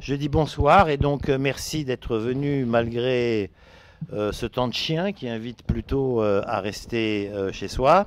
Je dis bonsoir et donc merci d'être venu malgré ce temps de chien qui invite plutôt à rester chez soi.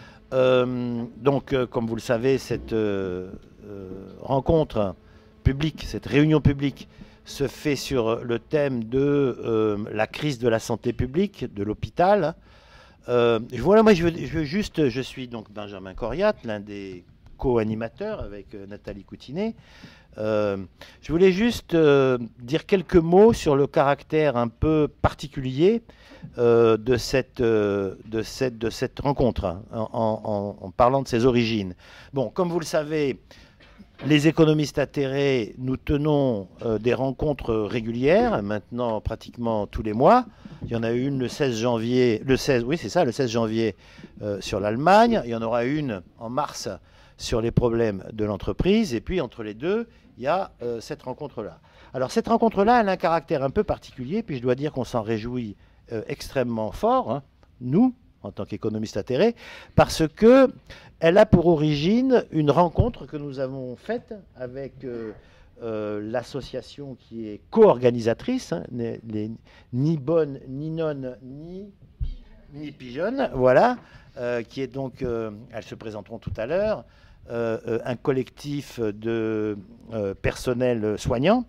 Comme vous le savez, cette rencontre publique, cette réunion publique se fait sur le thème de la crise de la santé publique, de l'hôpital. Voilà, moi je suis donc Benjamin Coriat, l'un des co-animateurs avec Nathalie Coutinet. Je voulais juste dire quelques mots sur le caractère un peu particulier de cette rencontre, hein, en parlant de ses origines. Bon, comme vous le savez, les économistes atterrés, nous tenons des rencontres régulières, maintenant pratiquement tous les mois. Il y en a eu une le 16 janvier, le 16 janvier sur l'Allemagne. Il y en aura une en mars sur les problèmes de l'entreprise. Et puis, entre les deux, il y a cette rencontre-là. Alors, cette rencontre-là, elle a un caractère un peu particulier, puis je dois dire qu'on s'en réjouit extrêmement fort, hein, nous, en tant qu'économistes atterrés, parce qu'elle a pour origine une rencontre que nous avons faite avec l'association qui est co-organisatrice, hein, ni Bonne, ni Nonne, ni Pigeonne, voilà, qui est donc, elles se présenteront tout à l'heure, un collectif de personnel soignant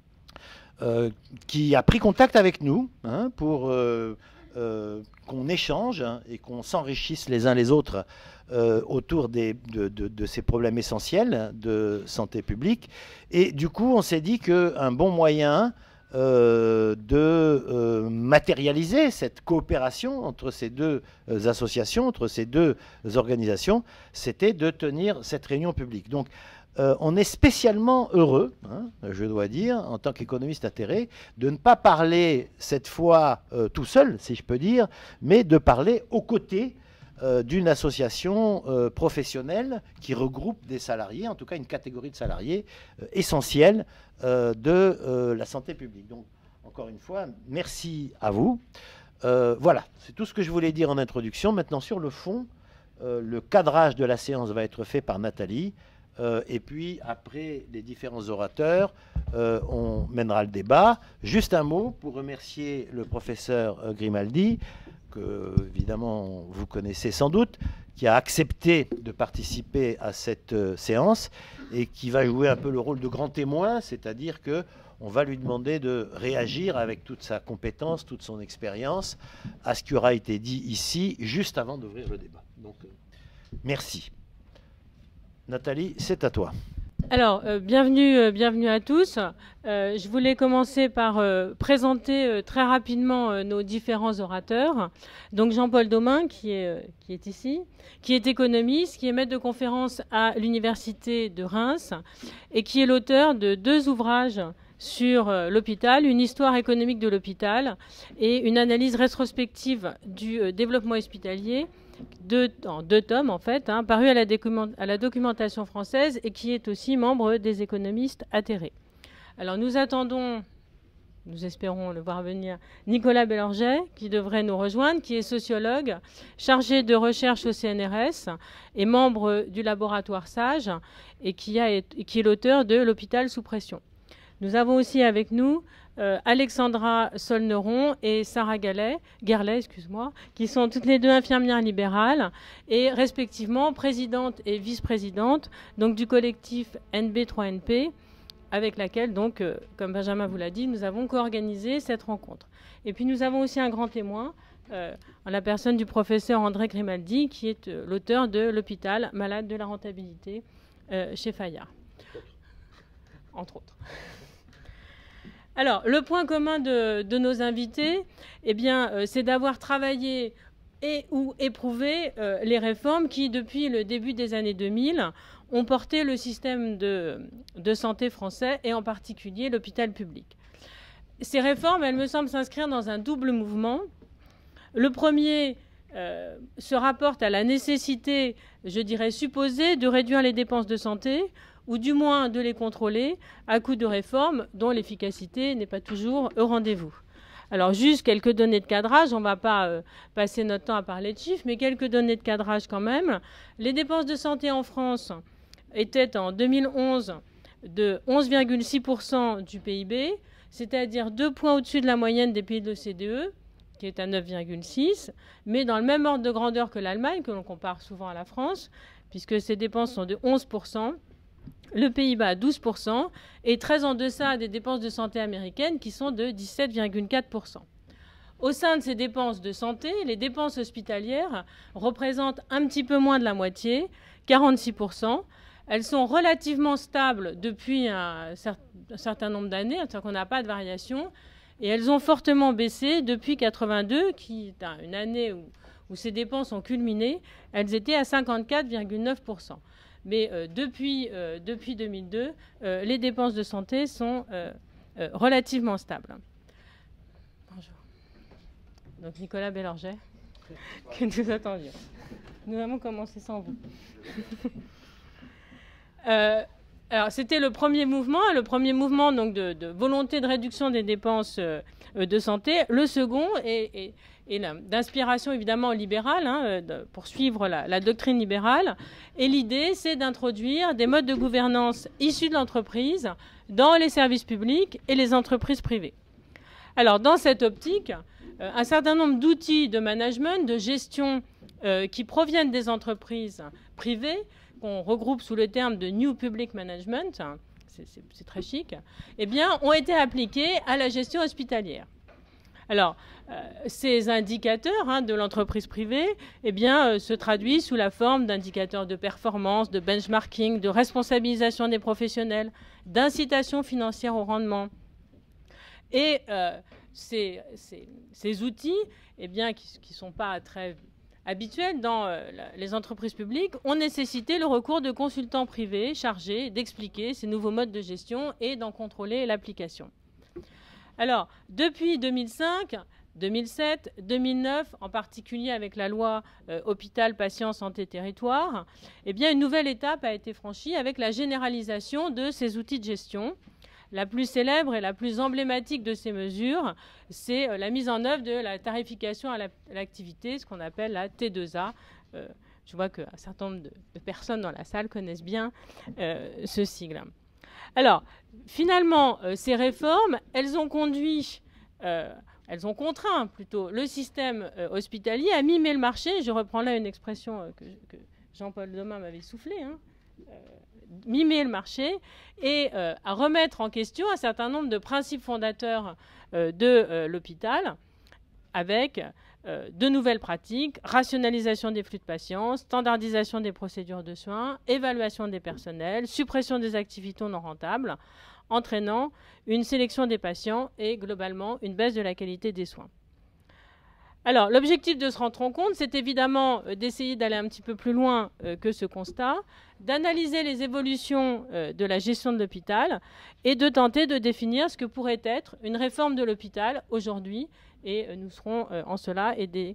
qui a pris contact avec nous, hein, pour qu'on échange, hein, et qu'on s'enrichisse les uns les autres autour de ces problèmes essentiels de santé publique. Et du coup, on s'est dit qu'un bon moyen de matérialiser cette coopération entre ces deux associations, entre ces deux organisations, c'était de tenir cette réunion publique. Donc, on est spécialement heureux, hein, je dois dire, en tant qu'économiste atterré, de ne pas parler cette fois tout seul, si je peux dire, mais de parler aux côtés d'une association professionnelle qui regroupe des salariés, en tout cas une catégorie de salariés essentielle de la santé publique. Donc, encore une fois, merci à vous. Voilà, c'est tout ce que je voulais dire en introduction. Maintenant, sur le fond, le cadrage de la séance va être fait par Nathalie. Et puis, après les différents orateurs, on mènera le débat. Juste un mot pour remercier le professeur Grimaldi, que, évidemment, vous connaissez sans doute, qui a accepté de participer à cette séance et qui va jouer un peu le rôle de grand témoin, c'est-à-dire qu'on va lui demander de réagir avec toute sa compétence, toute son expérience à ce qui aura été dit ici, juste avant d'ouvrir le débat. Donc, merci. Nathalie, c'est à toi. Alors, bienvenue à tous. Je voulais commencer par présenter très rapidement nos différents orateurs. Donc Jean-Paul Domain, qui est ici, qui est économiste, qui est maître de conférence à l'Université de Reims et qui est l'auteur de 2 ouvrages sur l'hôpital, une histoire économique de l'hôpital et une analyse rétrospective du développement hospitalier, en 2 tomes en fait, hein, paru à la documentation française et qui est aussi membre des économistes atterrés. Alors nous attendons, nous espérons le voir venir, Nicolas Bélorget, qui devrait nous rejoindre, qui est sociologue, chargé de recherche au CNRS et membre du laboratoire SAGE et qui est l'auteur de L'hôpital sous pression. Nous avons aussi avec nous Alexandra Solneron et Sarah Gerlet, qui sont toutes les 2 infirmières libérales et respectivement présidente et vice-présidente donc, du collectif NB3NP, avec laquelle, donc, comme Benjamin vous l'a dit, nous avons co-organisé cette rencontre. Et puis nous avons aussi un grand témoin, en la personne du professeur André Grimaldi, qui est l'auteur de L'hôpital, malade de la rentabilité, chez Fayard, entre autres. Alors, le point commun de nos invités, eh bien, c'est d'avoir travaillé ou éprouvé les réformes qui, depuis le début des années 2000, ont porté le système de santé français et en particulier l'hôpital public. Ces réformes, elles me semblent s'inscrire dans un double mouvement. Le premier se rapporte à la nécessité, je dirais, supposée de réduire les dépenses de santé, ou du moins de les contrôler à coup de réformes dont l'efficacité n'est pas toujours au rendez-vous. Alors juste quelques données de cadrage, on ne va pas passer notre temps à parler de chiffres, mais quelques données de cadrage quand même. Les dépenses de santé en France étaient en 2011 de 11,6% du PIB, c'est-à-dire 2 points au-dessus de la moyenne des pays de l'OCDE, qui est à 9,6, mais dans le même ordre de grandeur que l'Allemagne, que l'on compare souvent à la France, puisque ses dépenses sont de 11%, le Pays-Bas à 12%, et très en deçà des dépenses de santé américaines qui sont de 17,4%. Au sein de ces dépenses de santé, les dépenses hospitalières représentent un petit peu moins de la moitié, 46%. Elles sont relativement stables depuis un certain nombre d'années, c'est-à-dire qu'on n'a pas de variation, et elles ont fortement baissé depuis 1982, qui est une année où ces dépenses ont culminé. Elles étaient à 54,9%. Mais depuis 2002, les dépenses de santé sont relativement stables. Bonjour. Donc Nicolas Bélorget, que nous attendions. Nous avons commencé sans vous. Alors c'était le premier mouvement donc de volonté de réduction des dépenses de santé. Le second est d'inspiration évidemment libérale, pour suivre la doctrine libérale. Et l'idée, c'est d'introduire des modes de gouvernance issus de l'entreprise dans les services publics et les entreprises privées. Alors dans cette optique, un certain nombre d'outils de management, de gestion qui proviennent des entreprises privées, qu'on regroupe sous le terme de New Public Management, c'est très chic, eh bien, ont été appliqués à la gestion hospitalière. Alors, ces indicateurs de l'entreprise privée eh bien, se traduisent sous la forme d'indicateurs de performance, de benchmarking, de responsabilisation des professionnels, d'incitation financière au rendement. Et ces outils, eh bien, qui ne sont pas très habituels dans les entreprises publiques, ont nécessité le recours de consultants privés chargés d'expliquer ces nouveaux modes de gestion et d'en contrôler l'application. Alors, depuis 2005, 2007, 2009, en particulier avec la loi Hôpital, Patient, Santé, Territoire, eh bien, une nouvelle étape a été franchie avec la généralisation de ces outils de gestion. La plus célèbre et la plus emblématique de ces mesures, c'est la mise en œuvre de la tarification à l'activité, ce qu'on appelle la T2A. Je vois qu'un certain nombre de personnes dans la salle connaissent bien ce sigle. Alors, finalement, ces réformes, elles ont contraint plutôt le système hospitalier à mimer le marché. Je reprends là une expression que Jean-Paul Domain m'avait soufflée, mimer le marché et à remettre en question un certain nombre de principes fondateurs de l'hôpital avec de nouvelles pratiques, rationalisation des flux de patients, standardisation des procédures de soins, évaluation des personnels, suppression des activités non rentables, entraînant une sélection des patients et globalement une baisse de la qualité des soins. Alors, l'objectif de se rendre compte, c'est évidemment d'essayer d'aller un petit peu plus loin que ce constat, d'analyser les évolutions de la gestion de l'hôpital et de tenter de définir ce que pourrait être une réforme de l'hôpital aujourd'hui. Et nous serons en cela aidés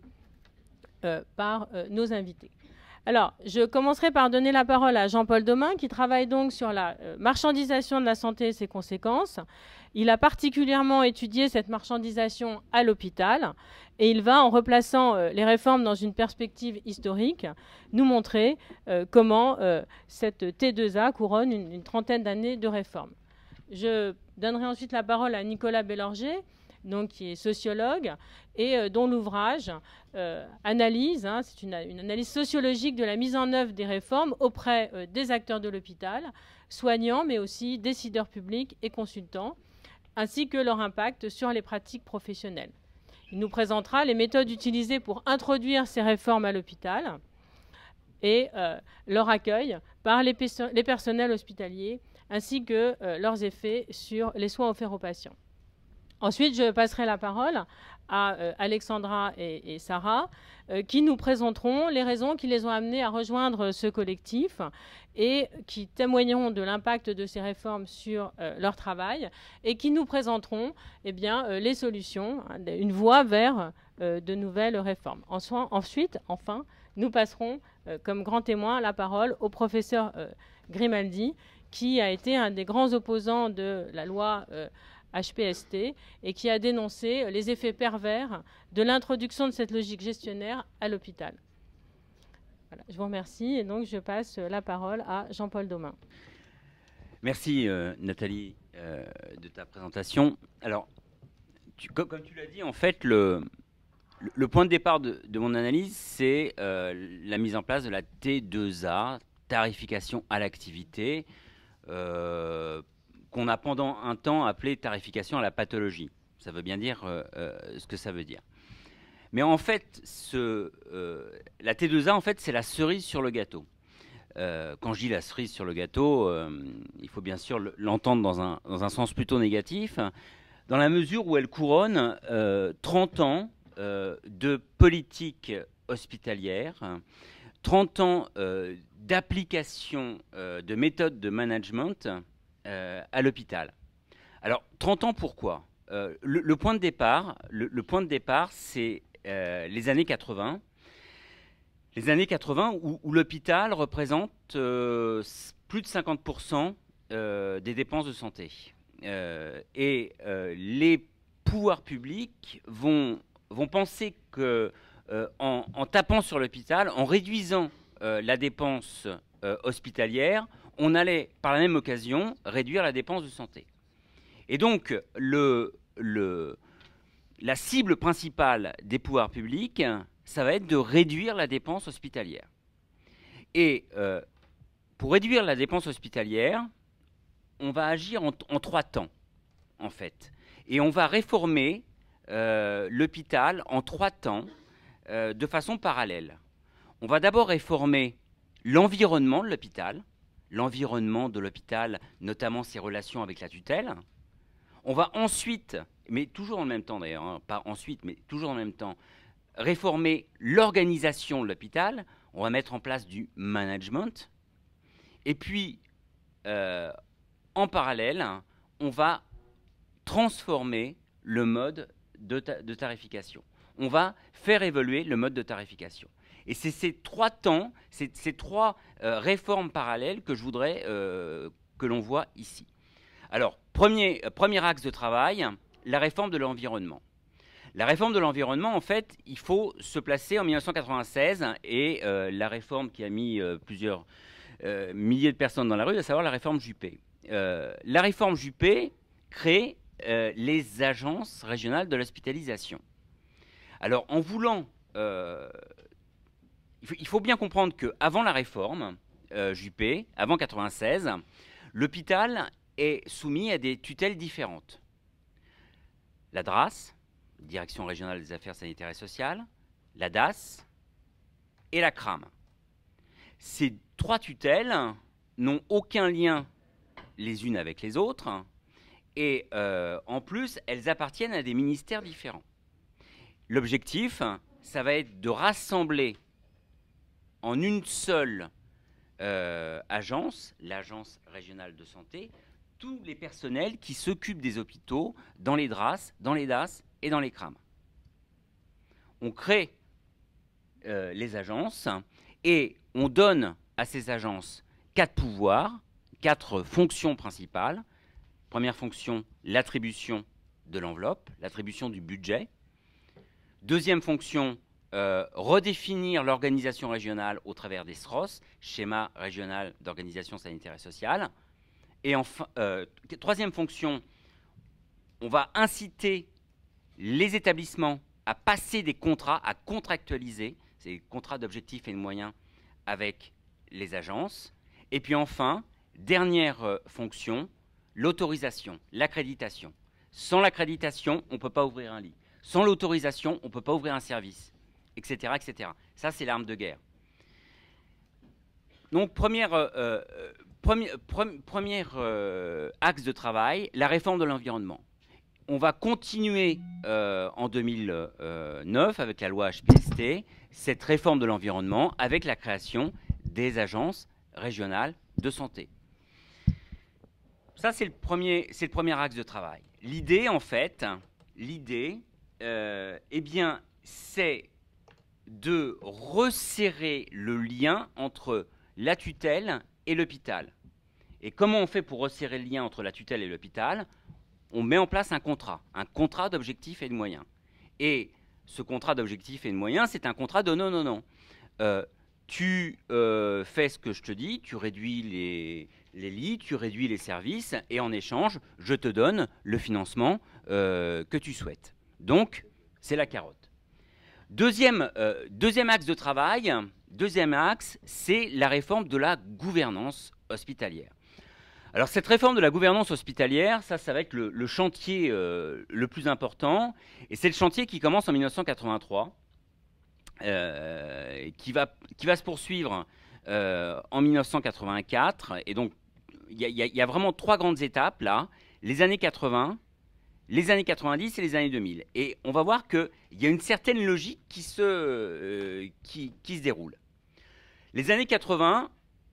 par nos invités. Alors, je commencerai par donner la parole à Jean-Paul Domain, qui travaille donc sur la marchandisation de la santé et ses conséquences. Il a particulièrement étudié cette marchandisation à l'hôpital et il va, en replaçant les réformes dans une perspective historique, nous montrer comment cette T2A couronne une trentaine d'années de réformes. Je donnerai ensuite la parole à Nicolas Bélorget, donc, qui est sociologue et dont l'ouvrage analyse, c'est une analyse sociologique de la mise en œuvre des réformes auprès des acteurs de l'hôpital, soignants, mais aussi décideurs publics et consultants, ainsi que leur impact sur les pratiques professionnelles. Il nous présentera les méthodes utilisées pour introduire ces réformes à l'hôpital et leur accueil par les personnels hospitaliers, ainsi que leurs effets sur les soins offerts aux patients. Ensuite, je passerai la parole à Alexandra et Sarah, qui nous présenteront les raisons qui les ont amenés à rejoindre ce collectif et qui témoigneront de l'impact de ces réformes sur leur travail et qui nous présenteront les solutions, une voie vers de nouvelles réformes. Ensuite, enfin, nous passerons comme grand témoin la parole au professeur Grimaldi, qui a été un des grands opposants de la loi HPST et qui a dénoncé les effets pervers de l'introduction de cette logique gestionnaire à l'hôpital. Voilà, je vous remercie et donc je passe la parole à Jean-Paul Domain. Merci Nathalie de ta présentation. Alors, comme tu l'as dit, en fait, le point de départ de mon analyse, c'est la mise en place de la T2A, tarification à l'activité, qu'on a pendant un temps appelé tarification à la pathologie. Ça veut bien dire ce que ça veut dire. Mais en fait, la T2A, en fait, c'est la cerise sur le gâteau. Quand je dis la cerise sur le gâteau, il faut bien sûr l'entendre dans un sens plutôt négatif, dans la mesure où elle couronne 30 ans de politique hospitalière, 30 ans d'application de méthodes de management à l'hôpital. Alors, 30 ans, pourquoi le point de départ, c'est les années 80. Les années 80 où l'hôpital représente plus de 50% des dépenses de santé. Les pouvoirs publics vont penser que en tapant sur l'hôpital, en réduisant la dépense hospitalière, on allait par la même occasion réduire la dépense de santé. Et donc la cible principale des pouvoirs publics, ça va être de réduire la dépense hospitalière. Et pour réduire la dépense hospitalière, on va agir en 3 temps, en fait. Et on va réformer l'hôpital en 3 temps de façon parallèle. On va d'abord réformer l'environnement de l'hôpital, notamment ses relations avec la tutelle. On va ensuite, mais toujours en même temps d'ailleurs, hein, pas ensuite, mais toujours en même temps, réformer l'organisation de l'hôpital. On va mettre en place du management. Et puis, en parallèle, on va transformer le mode de tarification. On va faire évoluer le mode de tarification. Et c'est ces 3 temps, ces 3 réformes parallèles que je voudrais que l'on voit ici. Alors, premier axe de travail, la réforme de l'environnement. La réforme de l'environnement, en fait, il faut se placer en 1996 et la réforme qui a mis plusieurs milliers de personnes dans la rue, à savoir la réforme Juppé. La réforme Juppé crée les agences régionales de l'hospitalisation. Alors, en voulant... il faut bien comprendre qu'avant la réforme Juppé, avant 1996, l'hôpital est soumis à des tutelles différentes. La DRAS, Direction régionale des affaires sanitaires et sociales, la DAS et la CRAM. Ces 3 tutelles n'ont aucun lien les unes avec les autres et en plus, elles appartiennent à des ministères différents. L'objectif, ça va être de rassembler en une seule agence, l'Agence régionale de santé, tous les personnels qui s'occupent des hôpitaux dans les DRAS, dans les DAS et dans les CRAM. On crée les agences et on donne à ces agences 4 pouvoirs, 4 fonctions principales. Première fonction, l'attribution de l'enveloppe, l'attribution du budget. Deuxième fonction, redéfinir l'organisation régionale au travers des SROS, schéma régional d'organisation sanitaire et sociale. Et enfin, troisième fonction, on va inciter les établissements à passer des contrats, à contractualiser ces contrats d'objectifs et de moyens avec les agences. Et puis enfin, dernière fonction, l'autorisation, l'accréditation. Sans l'accréditation, on ne peut pas ouvrir un lit. Sans l'autorisation, on ne peut pas ouvrir un service, etc., etc. Ça, c'est l'arme de guerre. Donc, premier axe de travail, la réforme de l'environnement. On va continuer en 2009 avec la loi HPST, cette réforme de l'environnement avec la création des agences régionales de santé. Ça, c'est le premier axe de travail. L'idée, en fait, eh bien, c'est de resserrer le lien entre la tutelle et l'hôpital. Et comment on fait pour resserrer le lien entre la tutelle et l'hôpital ? On met en place un contrat d'objectifs et de moyens. Et ce contrat d'objectifs et de moyens, c'est un contrat de non. Tu fais ce que je te dis, tu réduis les lits, tu réduis les services, et en échange, je te donne le financement que tu souhaites. Donc, c'est la carotte. Deuxième axe de travail, c'est la réforme de la gouvernance hospitalière. Alors, cette réforme de la gouvernance hospitalière, ça va être le chantier le plus important, et c'est le chantier qui commence en 1983, qui va se poursuivre en 1984, et donc il y a vraiment 3 grandes étapes là, les années 80, les années 90 et les années 2000. Et on va voir qu'il y a une certaine logique qui se déroule. Les années 80,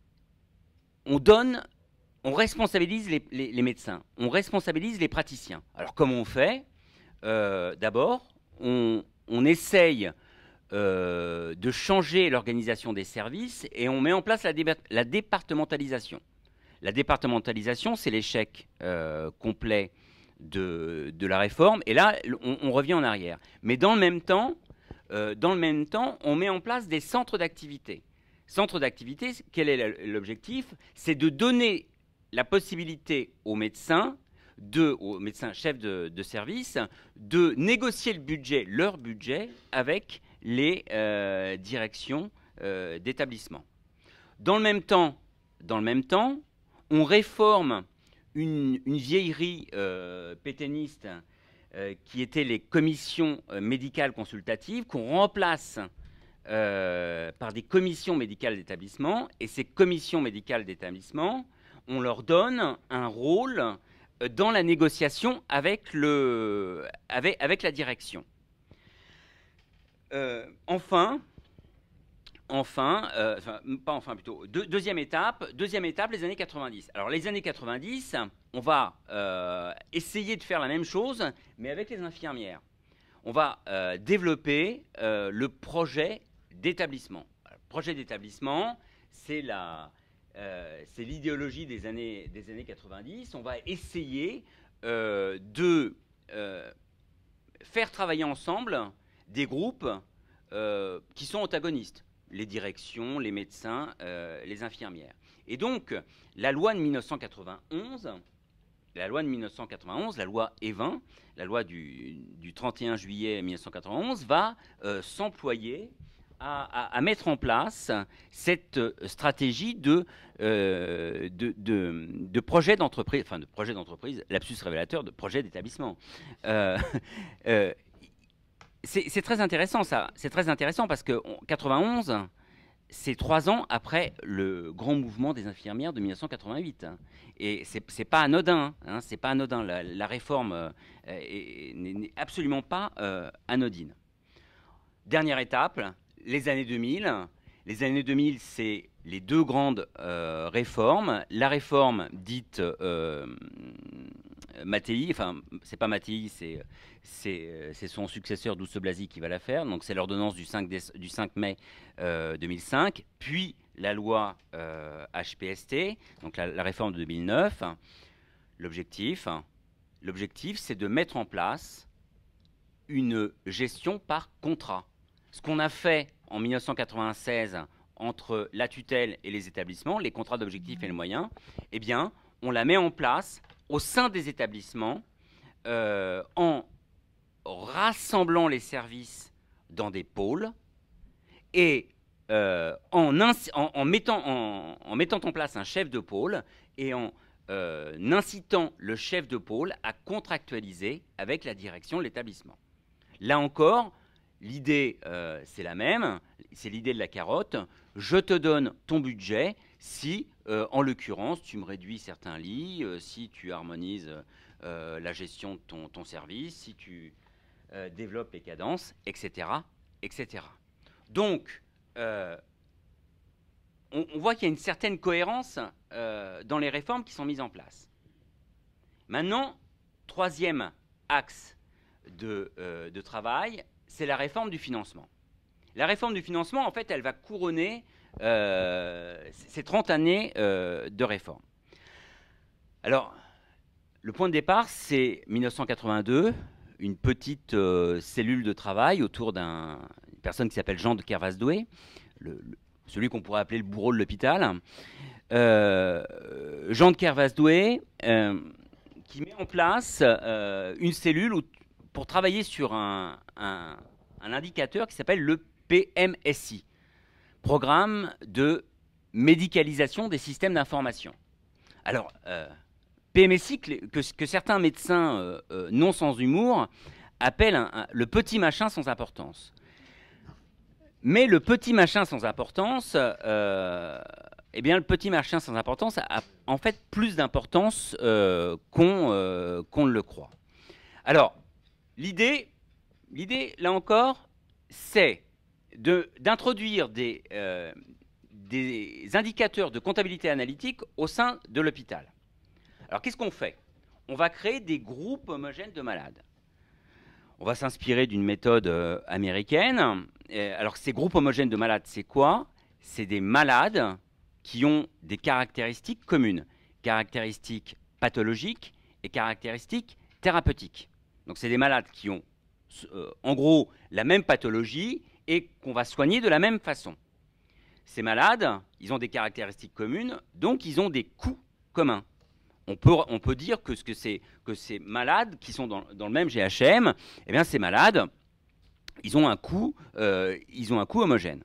on responsabilise les médecins, on responsabilise les praticiens. Alors comment on fait? D'abord, on essaye de changer l'organisation des services et on met en place la départementalisation. La départementalisation, c'est l'échec complet de la réforme. Et là, on revient en arrière. Mais dans le même temps, on met en place des centres d'activité. Centres d'activité, quel est l'objectif? C'est de donner la possibilité aux médecins chefs de service, de négocier leur budget avec les directions d'établissement. Dans le même temps, on réforme une vieillerie pétainiste qui étaient les commissions médicales consultatives, qu'on remplace par des commissions médicales d'établissement. Et ces commissions médicales d'établissement, on leur donne un rôle dans la négociation avec la direction. Deuxième étape, les années 90. Alors, les années 90, on va essayer de faire la même chose, mais avec les infirmières. On va développer le projet d'établissement. Le projet d'établissement, c'est l'idéologie des années 90. On va essayer de faire travailler ensemble des groupes qui sont antagonistes. Les directions, les médecins, les infirmières. Et donc, la loi de 1991, la loi Evin, la loi du 31 juillet 1991, va s'employer à mettre en place cette stratégie de projet d'entreprise, lapsus révélateur, de projet d'établissement. C'est très intéressant, ça. C'est très intéressant parce que 91, c'est 3 ans après le grand mouvement des infirmières de 1988. Et c'est pas anodin. C'est pas anodin. La réforme n'est absolument pas anodine. Dernière étape, les années 2000. Les années 2000, c'est les 2 grandes réformes. La réforme dite Mattei, enfin, c'est pas Mattei, c'est son successeur Douste Blazy qui va la faire. Donc, c'est l'ordonnance du 5 mai 2005, puis la loi HPST, donc la réforme de 2009. L'objectif, c'est de mettre en place une gestion par contrat. Ce qu'on a fait en 1996 entre la tutelle et les établissements, les contrats d'objectifs et le moyen, eh bien, on la met en place au sein des établissements en rassemblant les services dans des pôles et en mettant en place un chef de pôle et en incitant le chef de pôle à contractualiser avec la direction de l'établissement. Là encore, l'idée, c'est la même, c'est l'idée de la carotte. Je te donne ton budget si, en l'occurrence, tu me réduis certains lits, si tu harmonises la gestion de ton service, si tu développes les cadences, etc. etc. Donc, on voit qu'il y a une certaine cohérence dans les réformes qui sont mises en place. Maintenant, 3e axe de travail, c'est la réforme du financement. La réforme du financement, en fait, elle va couronner ces 30 années de réforme. Alors, le point de départ, c'est 1982, une petite cellule de travail autour d'une personne qui s'appelle Jean de Kervasdoué. celui qu'on pourrait appeler le bourreau de l'hôpital, Jean de Kervasdoué, qui met en place une cellule pour travailler sur un indicateur qui s'appelle le PMSI, Programme de médicalisation des systèmes d'information. Alors, PMSI, que certains médecins non sans humour appellent le petit machin sans importance. Mais le petit machin sans importance, eh bien, le petit machin sans importance a en fait plus d'importance qu'on ne le croit. Alors, l'idée, là encore, c'est d'introduire des indicateurs de comptabilité analytique au sein de l'hôpital. Alors, qu'est-ce qu'on fait? On va créer des groupes homogènes de malades. On va s'inspirer d'une méthode américaine. Alors, ces groupes homogènes de malades, c'est quoi? C'est des malades qui ont des caractéristiques communes, caractéristiques pathologiques et caractéristiques thérapeutiques. Donc, c'est des malades qui ont, en gros, la même pathologie et qu'on va soigner de la même façon. Ces malades, ils ont des caractéristiques communes, donc ils ont des coûts communs. On peut dire que ces malades qui sont dans le même GHM, eh bien, ces malades, ils ont un coût homogène.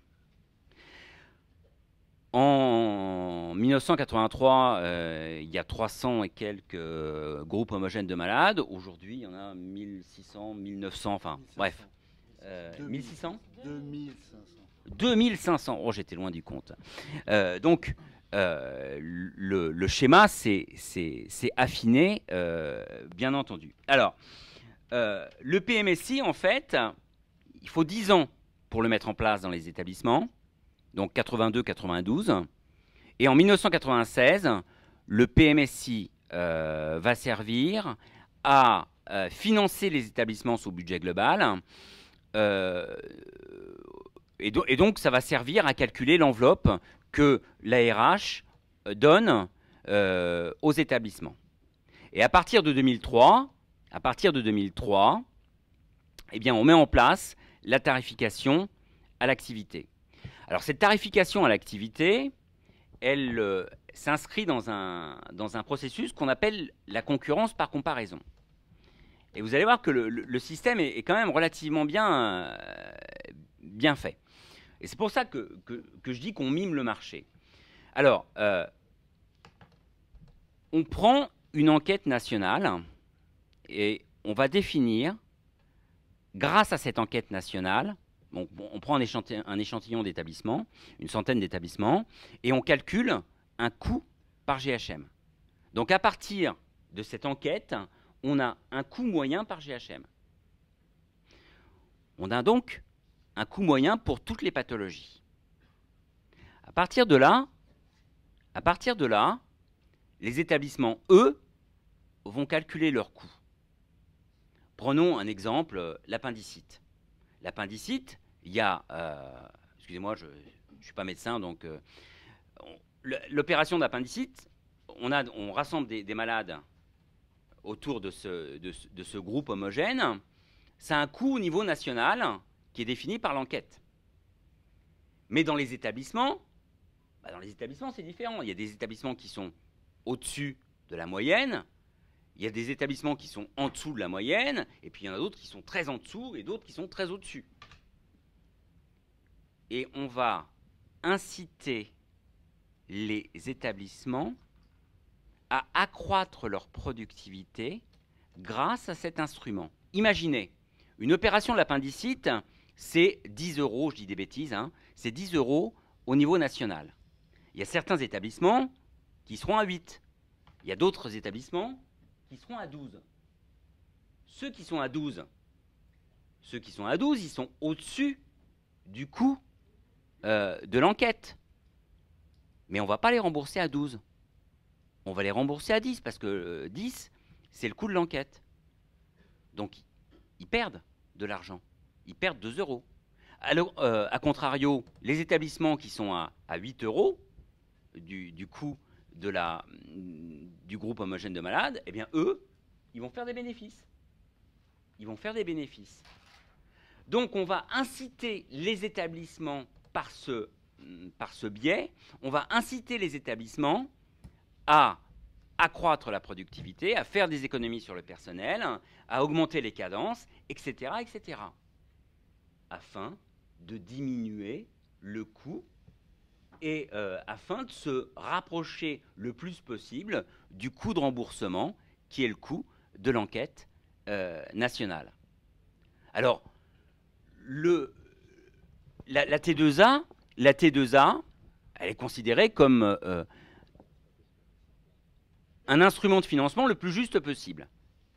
En 1983, il y a 300 et quelques groupes homogènes de malades. Aujourd'hui, il y en a 1600, 1900, enfin, 1500. Bref. 1600 2500. 2500. Oh, j'étais loin du compte. Donc, le schéma s'est affiné, bien entendu. Alors, le PMSI, en fait, il faut 10 ans pour le mettre en place dans les établissements, donc 82-92. Et en 1996, le PMSI va servir à financer les établissements sous budget global. Et donc, ça va servir à calculer l'enveloppe que l'ARH donne aux établissements. Et à partir de 2003, eh bien, on met en place la tarification à l'activité. Alors, cette tarification à l'activité, elle s'inscrit dans un processus qu'on appelle la concurrence par comparaison. Et vous allez voir que le système est quand même relativement bien fait. Et c'est pour ça que je dis qu'on mime le marché. Alors, on prend une enquête nationale et on va définir, grâce à cette enquête nationale, on prend un échantillon d'établissements, une centaine d'établissements, et on calcule un coût par GHM. Donc à partir de cette enquête, on a un coût moyen par GHM. On a donc un coût moyen pour toutes les pathologies. À partir de là, les établissements, eux, vont calculer leurs coûts. Prenons un exemple, l'appendicite. L'appendicite, il y a, excusez-moi, je ne suis pas médecin, donc l'opération d'appendicite, on rassemble des malades autour de ce groupe homogène. Ça a un coût au niveau national qui est défini par l'enquête. Mais dans les établissements, c'est différent. Il y a des établissements qui sont au-dessus de la moyenne, il y a des établissements qui sont en dessous de la moyenne, et puis il y en a d'autres qui sont très en dessous et d'autres qui sont très au-dessus. Et on va inciter les établissements à accroître leur productivité grâce à cet instrument. Imaginez, une opération de l'appendicite, c'est 10 €, je dis des bêtises, hein, c'est 10 € au niveau national. Il y a certains établissements qui seront à 8. Il y a d'autres établissements qui seront à 12. Ceux qui sont à 12, ils sont au-dessus du coût de l'enquête. Mais on ne va pas les rembourser à 12. On va les rembourser à 10 parce que 10, c'est le coût de l'enquête. Donc, ils perdent de l'argent. Ils perdent 2 €. Alors, à contrario, les établissements qui sont à 8 € du coût du groupe homogène de malades, eh bien, eux, ils vont faire des bénéfices. Donc, on va inciter les établissements par ce par ce biais, on va inciter les établissements à accroître la productivité, à faire des économies sur le personnel, à augmenter les cadences, etc., etc., afin de diminuer le coût et afin de se rapprocher le plus possible du coût de remboursement, qui est le coût de l'enquête nationale. Alors, la T2A, elle est considérée comme un instrument de financement le plus juste possible.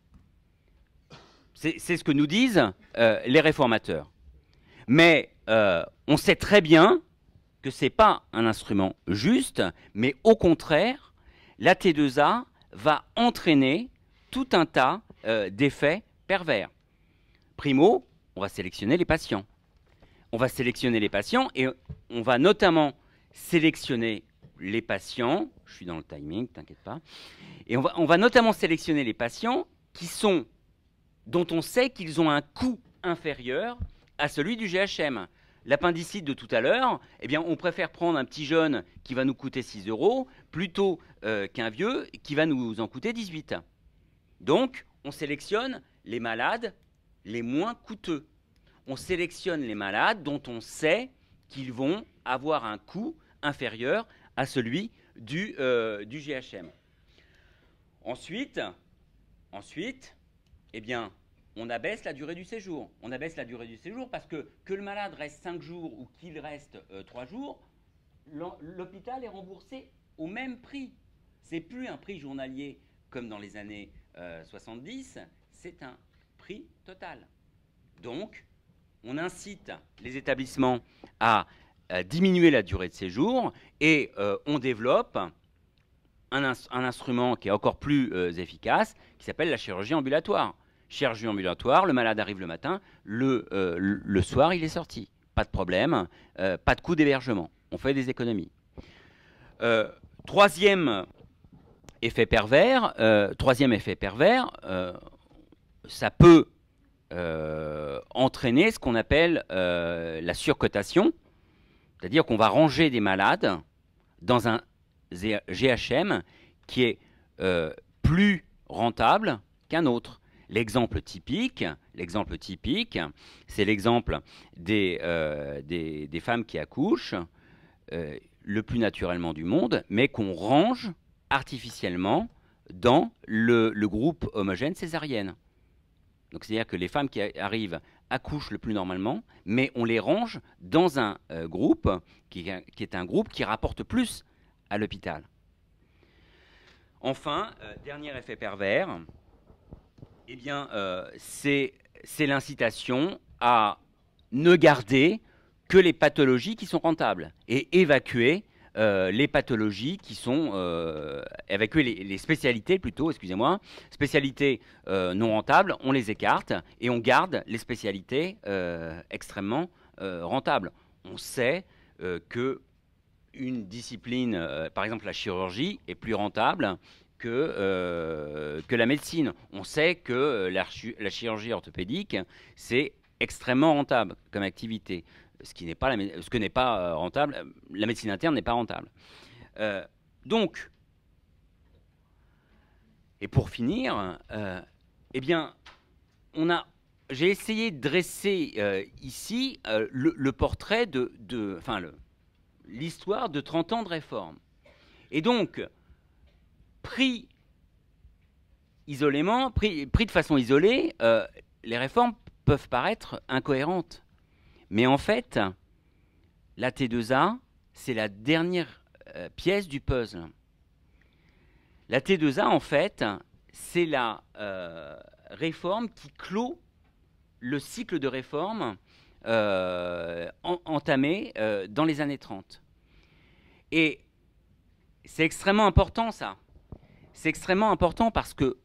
C'est ce que nous disent les réformateurs. Mais on sait très bien que ce n'est pas un instrument juste, mais au contraire, la T2A va entraîner tout un tas d'effets pervers. Primo, on va sélectionner les patients. On va sélectionner les patients et on va notamment sélectionner les patients, je suis dans le timing, t'inquiète pas, et on va notamment sélectionner les patients dont on sait qu'ils ont un coût inférieur à celui du GHM. L'appendicite de tout à l'heure, eh bien, on préfère prendre un petit jeune qui va nous coûter 6 € plutôt qu'un vieux qui va nous en coûter 18. Donc, on sélectionne les malades les moins coûteux. On sélectionne les malades dont on sait qu'ils vont avoir un coût inférieur à celui du GHM. Ensuite, eh bien, on abaisse la durée du séjour. On abaisse la durée du séjour parce que le malade reste 5 jours ou qu'il reste 3 jours, l'hôpital est remboursé au même prix. Ce n'est plus un prix journalier comme dans les années 70, c'est un prix total. Donc, on incite les établissements à diminuer la durée de séjour et on développe un instrument qui est encore plus efficace, qui s'appelle la chirurgie ambulatoire. Chirurgie ambulatoire, le malade arrive le matin, le soir il est sorti. Pas de problème, pas de coût d'hébergement. On fait des économies. Troisième effet pervers, ça peut entraîner ce qu'on appelle la surcotation, c'est-à-dire qu'on va ranger des malades dans un GHM qui est plus rentable qu'un autre. L'exemple typique, c'est l'exemple des femmes qui accouchent le plus naturellement du monde, mais qu'on range artificiellement dans le groupe homogène césarienne. Donc c'est-à-dire que les femmes qui arrivent accouchent le plus normalement, mais on les range dans un groupe qui est un groupe qui rapporte plus à l'hôpital. Enfin, dernier effet pervers, eh bien, c'est l'incitation à ne garder que les pathologies qui sont rentables et évacuer les pathologies qui sont évacuer les spécialités plutôt, excusez-moi, spécialités non rentables, on les écarte et on garde les spécialités extrêmement rentables. On sait que une discipline, par exemple la chirurgie, est plus rentable que la médecine. On sait que la chirurgie orthopédique, c'est extrêmement rentable comme activité. Ce que n'est pas rentable, la médecine interne n'est pas rentable. Donc, et pour finir, eh bien, j'ai essayé de dresser ici le portrait l'histoire de 30 ans de réforme. Et donc, pris de façon isolée, les réformes peuvent paraître incohérentes. Mais en fait, la T2A, c'est la dernière pièce du puzzle. La T2A, en fait, c'est la réforme qui clôt le cycle de réforme entamé dans les années 30. Et c'est extrêmement important, ça. C'est extrêmement important parce que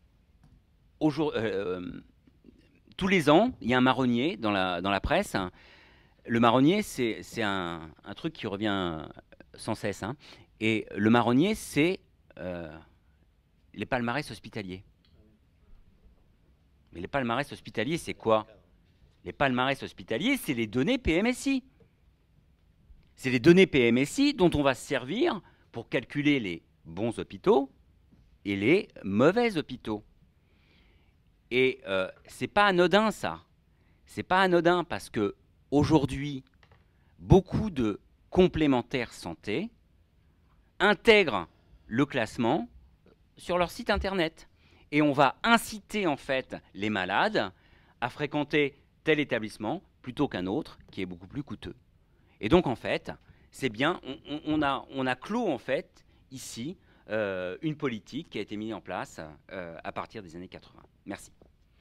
tous les ans, il y a un marronnier dans la presse. Le marronnier, c'est un truc qui revient sans cesse. Hein. Et le marronnier, c'est les palmarès hospitaliers. Mais les palmarès hospitaliers, c'est quoi? Les palmarès hospitaliers, c'est les données PMSI. C'est les données PMSI dont on va se servir pour calculer les bons hôpitaux et les mauvais hôpitaux. Et c'est pas anodin, ça. C'est pas anodin parce que aujourd'hui, beaucoup de complémentaires santé intègrent le classement sur leur site internet. Et on va inciter en fait les malades à fréquenter tel établissement plutôt qu'un autre qui est beaucoup plus coûteux. Et donc en fait, c'est bien, on a clos en fait ici une politique qui a été mise en place à partir des années 80. Merci.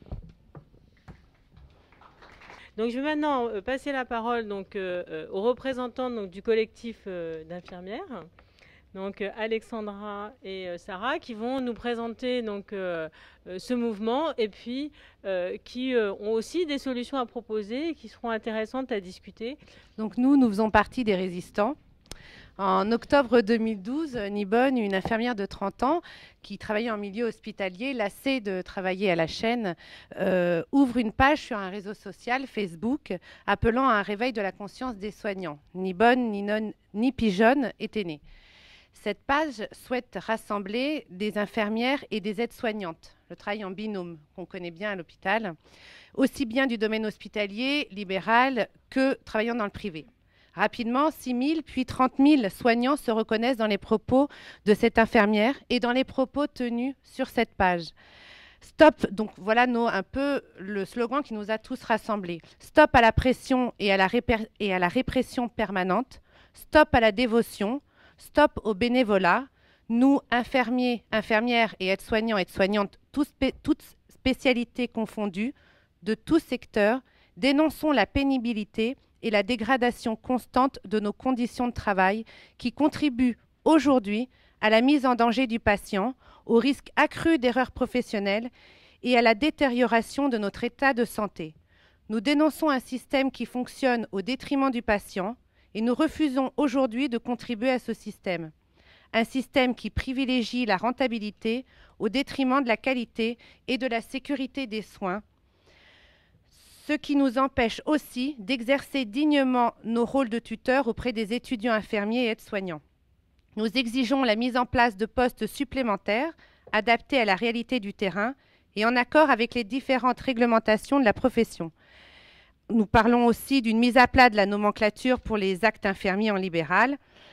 Donc je vais maintenant passer la parole donc, aux représentants donc, du collectif d'infirmières. Donc Alexandra et Sarah qui vont nous présenter donc, ce mouvement et puis qui ont aussi des solutions à proposer et qui seront intéressantes à discuter. Donc nous faisons partie des résistants. En octobre 2012, Nibonne, une infirmière de 30 ans qui travaillait en milieu hospitalier, lassée de travailler à la chaîne, ouvre une page sur un réseau social, Facebook, appelant à un réveil de la conscience des soignants. Ni bonne, ni nonne, ni pigeonne était née. Cette page souhaite rassembler des infirmières et des aides-soignantes, le travail en binôme qu'on connaît bien à l'hôpital, aussi bien du domaine hospitalier, libéral, que travaillant dans le privé. Rapidement, 6 000 puis 30 000 soignants se reconnaissent dans les propos de cette infirmière et dans les propos tenus sur cette page. Stop, donc voilà un peu le slogan qui nous a tous rassemblés. Stop à la pression et à la répression permanente. Stop à la dévotion. Stop au bénévolat. Nous, infirmiers, infirmières et aides-soignants, aides-soignantes, toutes spécialités confondues, de tous secteurs, dénonçons la pénibilité et la dégradation constante de nos conditions de travail qui contribuent aujourd'hui à la mise en danger du patient, au risque accru d'erreurs professionnelles et à la détérioration de notre état de santé. Nous dénonçons un système qui fonctionne au détriment du patient et nous refusons aujourd'hui de contribuer à ce système. Un système qui privilégie la rentabilité au détriment de la qualité et de la sécurité des soins, ce qui nous empêche aussi d'exercer dignement nos rôles de tuteurs auprès des étudiants infirmiers et aides-soignants. Nous exigeons la mise en place de postes supplémentaires adaptés à la réalité du terrain et en accord avec les différentes réglementations de la profession. Nous parlons aussi d'une mise à plat de la nomenclature pour les actes infirmiers en libéral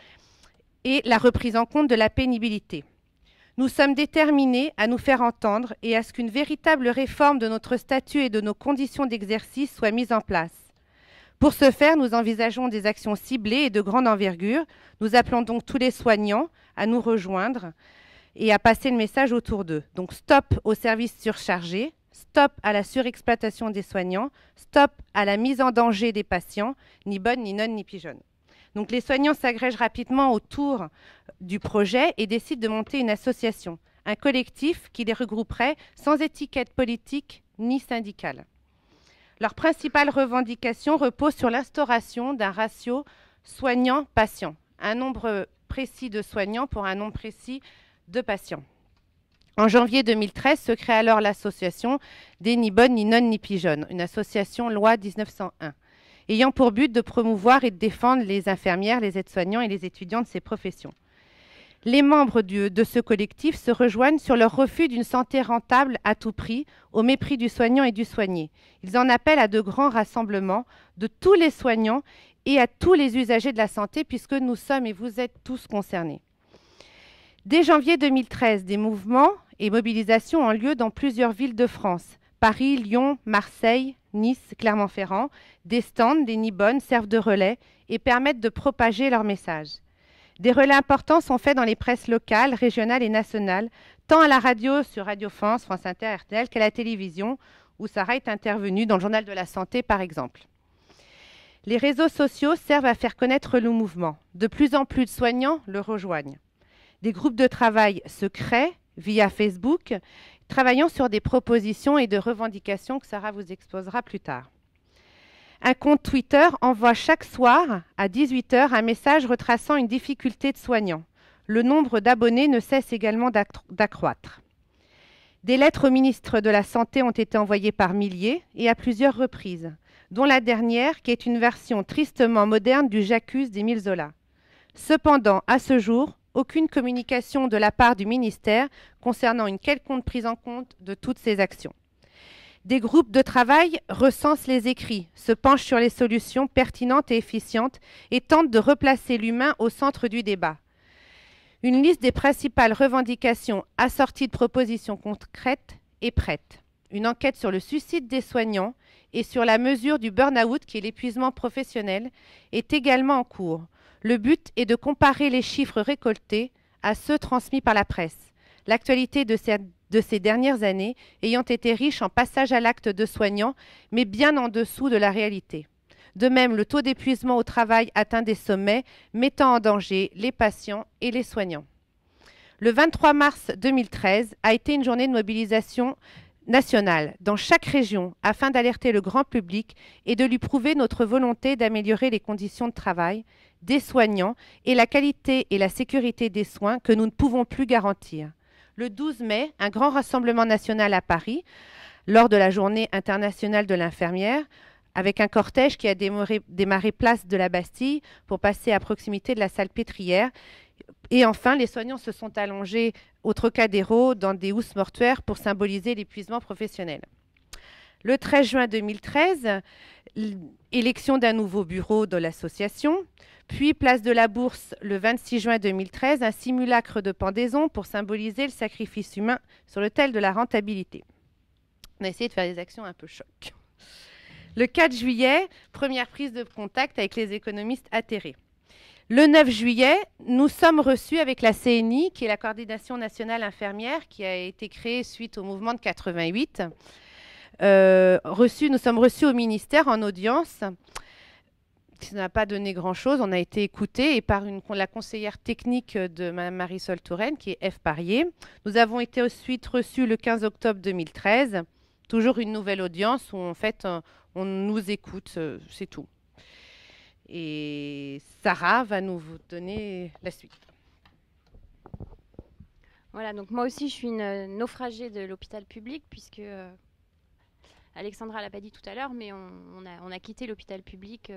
et la reprise en compte de la pénibilité. Nous sommes déterminés à nous faire entendre et à ce qu'une véritable réforme de notre statut et de nos conditions d'exercice soit mise en place. Pour ce faire, nous envisageons des actions ciblées et de grande envergure. Nous appelons donc tous les soignants à nous rejoindre et à passer le message autour d'eux. Donc stop aux services surchargés, stop à la surexploitation des soignants, stop à la mise en danger des patients, ni bonne, ni nonne, ni pigeonne. Donc les soignants s'agrègent rapidement autour du projet et décident de monter une association, un collectif qui les regrouperait sans étiquette politique ni syndicale. Leur principale revendication repose sur l'instauration d'un ratio soignant-patient, un nombre précis de soignants pour un nombre précis de patients. En janvier 2013 se crée alors l'association des Ni bonnes, ni nonnes, ni pigeonnes, une association loi 1901. Ayant pour but de promouvoir et de défendre les infirmières, les aides-soignants et les étudiants de ces professions. Les membres de ce collectif se rejoignent sur leur refus d'une santé rentable à tout prix, au mépris du soignant et du soigné. Ils en appellent à de grands rassemblements de tous les soignants et à tous les usagers de la santé, puisque nous sommes et vous êtes tous concernés. Dès janvier 2013, des mouvements et mobilisations ont lieu dans plusieurs villes de France. Paris, Lyon, Marseille, Nice, Clermont-Ferrand, des stands, des Nibonnes servent de relais et permettent de propager leur message. Des relais importants sont faits dans les presses locales, régionales et nationales, tant à la radio sur Radio France, France Inter, RTL, qu'à la télévision, où Sarah est intervenue dans le journal de la santé par exemple. Les réseaux sociaux servent à faire connaître le mouvement. De plus en plus de soignants le rejoignent. Des groupes de travail se créent via Facebook, travaillant sur des propositions et de revendications que Sarah vous exposera plus tard. Un compte Twitter envoie chaque soir à 18 h un message retraçant une difficulté de soignants. Le nombre d'abonnés ne cesse également d'accroître. Des lettres au ministre de la Santé ont été envoyées par milliers et à plusieurs reprises. dont la dernière qui est une version tristement moderne du J'accuse d'Émile Zola. Cependant, à ce jour, aucune communication de la part du ministère concernant une quelconque prise en compte de toutes ces actions. Des groupes de travail recensent les écrits, se penchent sur les solutions pertinentes et efficientes et tentent de replacer l'humain au centre du débat. Une liste des principales revendications assorties de propositions concrètes est prête. Une enquête sur le suicide des soignants et sur la mesure du burn-out, qui est l'épuisement professionnel, est également en cours. Le but est de comparer les chiffres récoltés à ceux transmis par la presse. L'actualité de ces dernières années ayant été riche en passages à l'acte de soignants, mais bien en dessous de la réalité. De même, le taux d'épuisement au travail atteint des sommets, mettant en danger les patients et les soignants. Le 23 mars 2013 a été une journée de mobilisation nationale dans chaque région afin d'alerter le grand public et de lui prouver notre volonté d'améliorer les conditions de travail des soignants et la qualité et la sécurité des soins que nous ne pouvons plus garantir. Le 12 mai, un grand rassemblement national à Paris, lors de la Journée internationale de l'infirmière, avec un cortège qui a démarré place de la Bastille pour passer à proximité de la salle Pétrière. Et enfin, les soignants se sont allongés au Trocadéro dans des housses mortuaires pour symboliser l'épuisement professionnel. Le 13 juin 2013, élection d'un nouveau bureau de l'association. Puis, place de la Bourse, le 26 juin 2013, un simulacre de pendaison pour symboliser le sacrifice humain sur l'autel de la rentabilité. On a essayé de faire des actions un peu choc. Le 4 juillet, première prise de contact avec les économistes atterrés. Le 9 juillet, nous sommes reçus avec la CNI, qui est la Coordination nationale infirmière, qui a été créée suite au mouvement de 88. Nous sommes reçus au ministère en audience. Ça n'a pas donné grand-chose. On a été écoutés et par la conseillère technique de Mme Marisol Touraine, qui est F. Parier. Nous avons été ensuite reçus le 15 octobre 2013. Toujours une nouvelle audience où, en fait, on nous écoute, c'est tout. Et Sarah va nous donner la suite. Voilà, donc moi aussi, je suis une naufragée de l'hôpital public, puisque Alexandra l'a pas dit tout à l'heure, mais on a quitté l'hôpital public.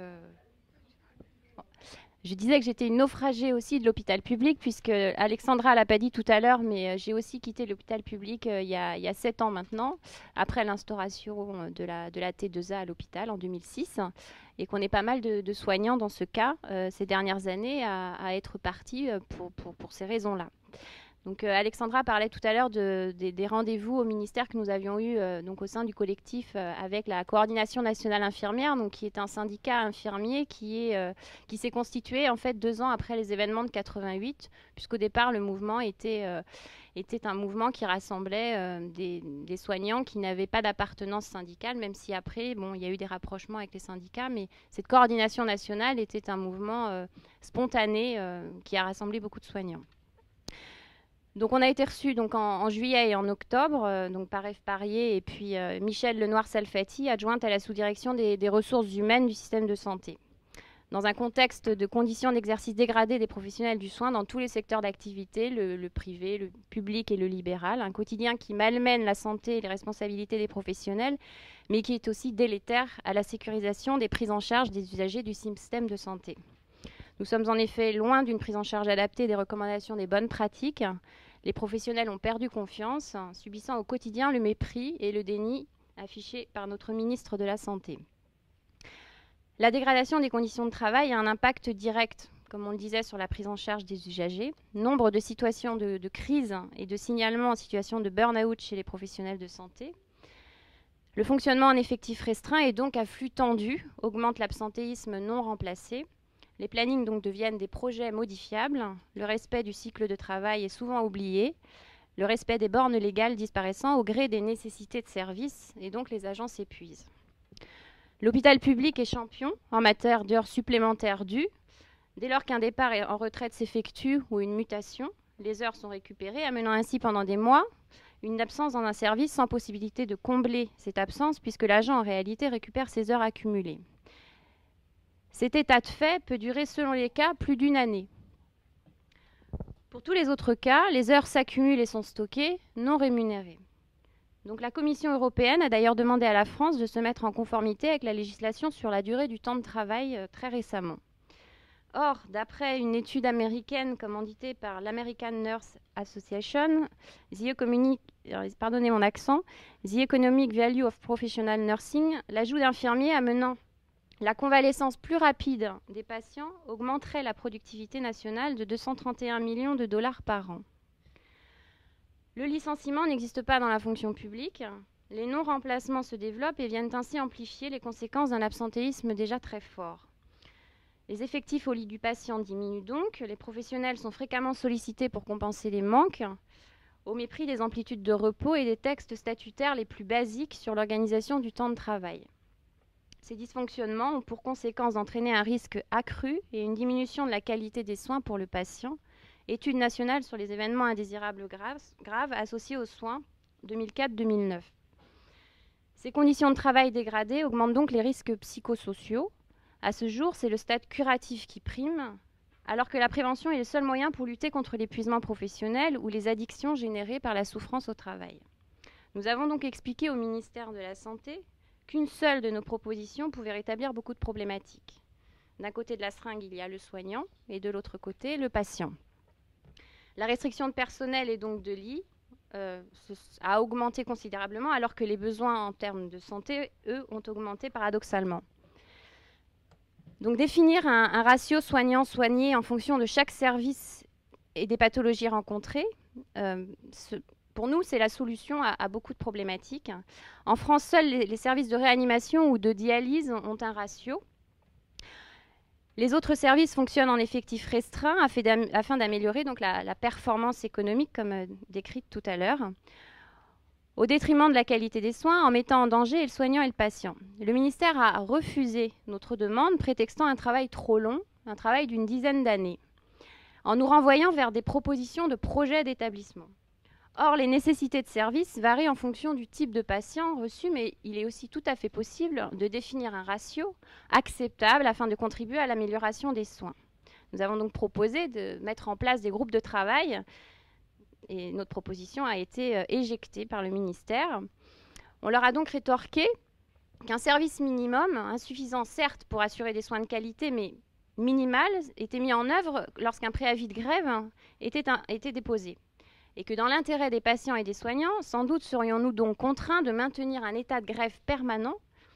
Bon. Je disais que j'étais une naufragée aussi de l'hôpital public, puisque Alexandra l'a pas dit tout à l'heure, mais j'ai aussi quitté l'hôpital public il y a 7 ans maintenant, après l'instauration de la T2A à l'hôpital en 2006, et qu'on est pas mal de soignants dans ce cas ces dernières années à être partis pour ces raisons-là. Donc Alexandra parlait tout à l'heure des rendez-vous au ministère que nous avions eus donc au sein du collectif avec la Coordination nationale infirmière, donc qui est un syndicat infirmier qui s'est constitué en fait 2 ans après les événements de 88, puisqu'au départ le mouvement était un mouvement qui rassemblait des soignants qui n'avaient pas d'appartenance syndicale, même si après bon il y a eu des rapprochements avec les syndicats, mais cette coordination nationale était un mouvement spontané qui a rassemblé beaucoup de soignants. Donc on a été reçus donc en juillet et en octobre donc par F. Parier et puis Michel Lenoir-Salfati, adjointe à la sous-direction des ressources humaines du système de santé. Dans un contexte de conditions d'exercice dégradées des professionnels du soin dans tous les secteurs d'activité, le privé, le public et le libéral, un quotidien qui malmène la santé et les responsabilités des professionnels, mais qui est aussi délétère à la sécurisation des prises en charge des usagers du système de santé. Nous sommes en effet loin d'une prise en charge adaptée des recommandations des bonnes pratiques. Les professionnels ont perdu confiance, subissant au quotidien le mépris et le déni affichés par notre ministre de la Santé. La dégradation des conditions de travail a un impact direct, comme on le disait, sur la prise en charge des usagers. Nombre de situations de crise et de signalement en situation de burn-out chez les professionnels de santé. Le fonctionnement en effectif restreint et donc à flux tendu augmente l'absentéisme non remplacé. Les plannings donc deviennent des projets modifiables. Le respect du cycle de travail est souvent oublié. Le respect des bornes légales disparaissant au gré des nécessités de service et donc les agents s'épuisent. L'hôpital public est champion en matière d'heures supplémentaires dues. Dès lors qu'un départ en retraite s'effectue ou une mutation, les heures sont récupérées, amenant ainsi pendant des mois une absence dans un service sans possibilité de combler cette absence puisque l'agent en réalité récupère ses heures accumulées. Cet état de fait peut durer, selon les cas, plus d'1 année. Pour tous les autres cas, les heures s'accumulent et sont stockées, non rémunérées. Donc la Commission européenne a d'ailleurs demandé à la France de se mettre en conformité avec la législation sur la durée du temps de travail très récemment. Or, d'après une étude américaine commanditée par l'American Nurse Association, pardonnez mon accent, The Economic Value of Professional Nursing, l'ajout d'infirmiers amenant la convalescence plus rapide des patients augmenterait la productivité nationale de 231 millions de dollars par an. Le licenciement n'existe pas dans la fonction publique. Les non-remplacements se développent et viennent ainsi amplifier les conséquences d'un absentéisme déjà très fort. Les effectifs au lit du patient diminuent donc. Les professionnels sont fréquemment sollicités pour compenser les manques, au mépris des amplitudes de repos et des textes statutaires les plus basiques sur l'organisation du temps de travail. Ces dysfonctionnements ont pour conséquence d'entraîner un risque accru et une diminution de la qualité des soins pour le patient. Étude nationale sur les événements indésirables graves associés aux soins 2004-2009. Ces conditions de travail dégradées augmentent donc les risques psychosociaux. À ce jour, c'est le stade curatif qui prime, alors que la prévention est le seul moyen pour lutter contre l'épuisement professionnel ou les addictions générées par la souffrance au travail. Nous avons donc expliqué au ministère de la Santé qu'une seule de nos propositions pouvait rétablir beaucoup de problématiques. D'un côté de la seringue, il y a le soignant et de l'autre côté, le patient. La restriction de personnel et donc de lits a augmenté considérablement alors que les besoins en termes de santé, eux, ont augmenté paradoxalement. Donc définir un ratio soignant-soigné en fonction de chaque service et des pathologies rencontrées, pour nous, c'est la solution à beaucoup de problématiques. En France, seuls les services de réanimation ou de dialyse ont un ratio. Les autres services fonctionnent en effectif restreint afin d'améliorer donc la performance économique, comme décrite tout à l'heure, au détriment de la qualité des soins, en mettant en danger le soignant et le patient. Le ministère a refusé notre demande, prétextant un travail trop long, un travail d'une dizaine d'années, en nous renvoyant vers des propositions de projets d'établissement. Or, les nécessités de service varient en fonction du type de patient reçu, mais il est aussi tout à fait possible de définir un ratio acceptable afin de contribuer à l'amélioration des soins. Nous avons donc proposé de mettre en place des groupes de travail et notre proposition a été éjectée par le ministère. On leur a donc rétorqué qu'un service minimum, insuffisant certes pour assurer des soins de qualité, mais minimal, était mis en œuvre lorsqu'un préavis de grève était déposé. Et que dans l'intérêt des patients et des soignants, sans doute serions-nous donc contraints de maintenir un état de grève permanent,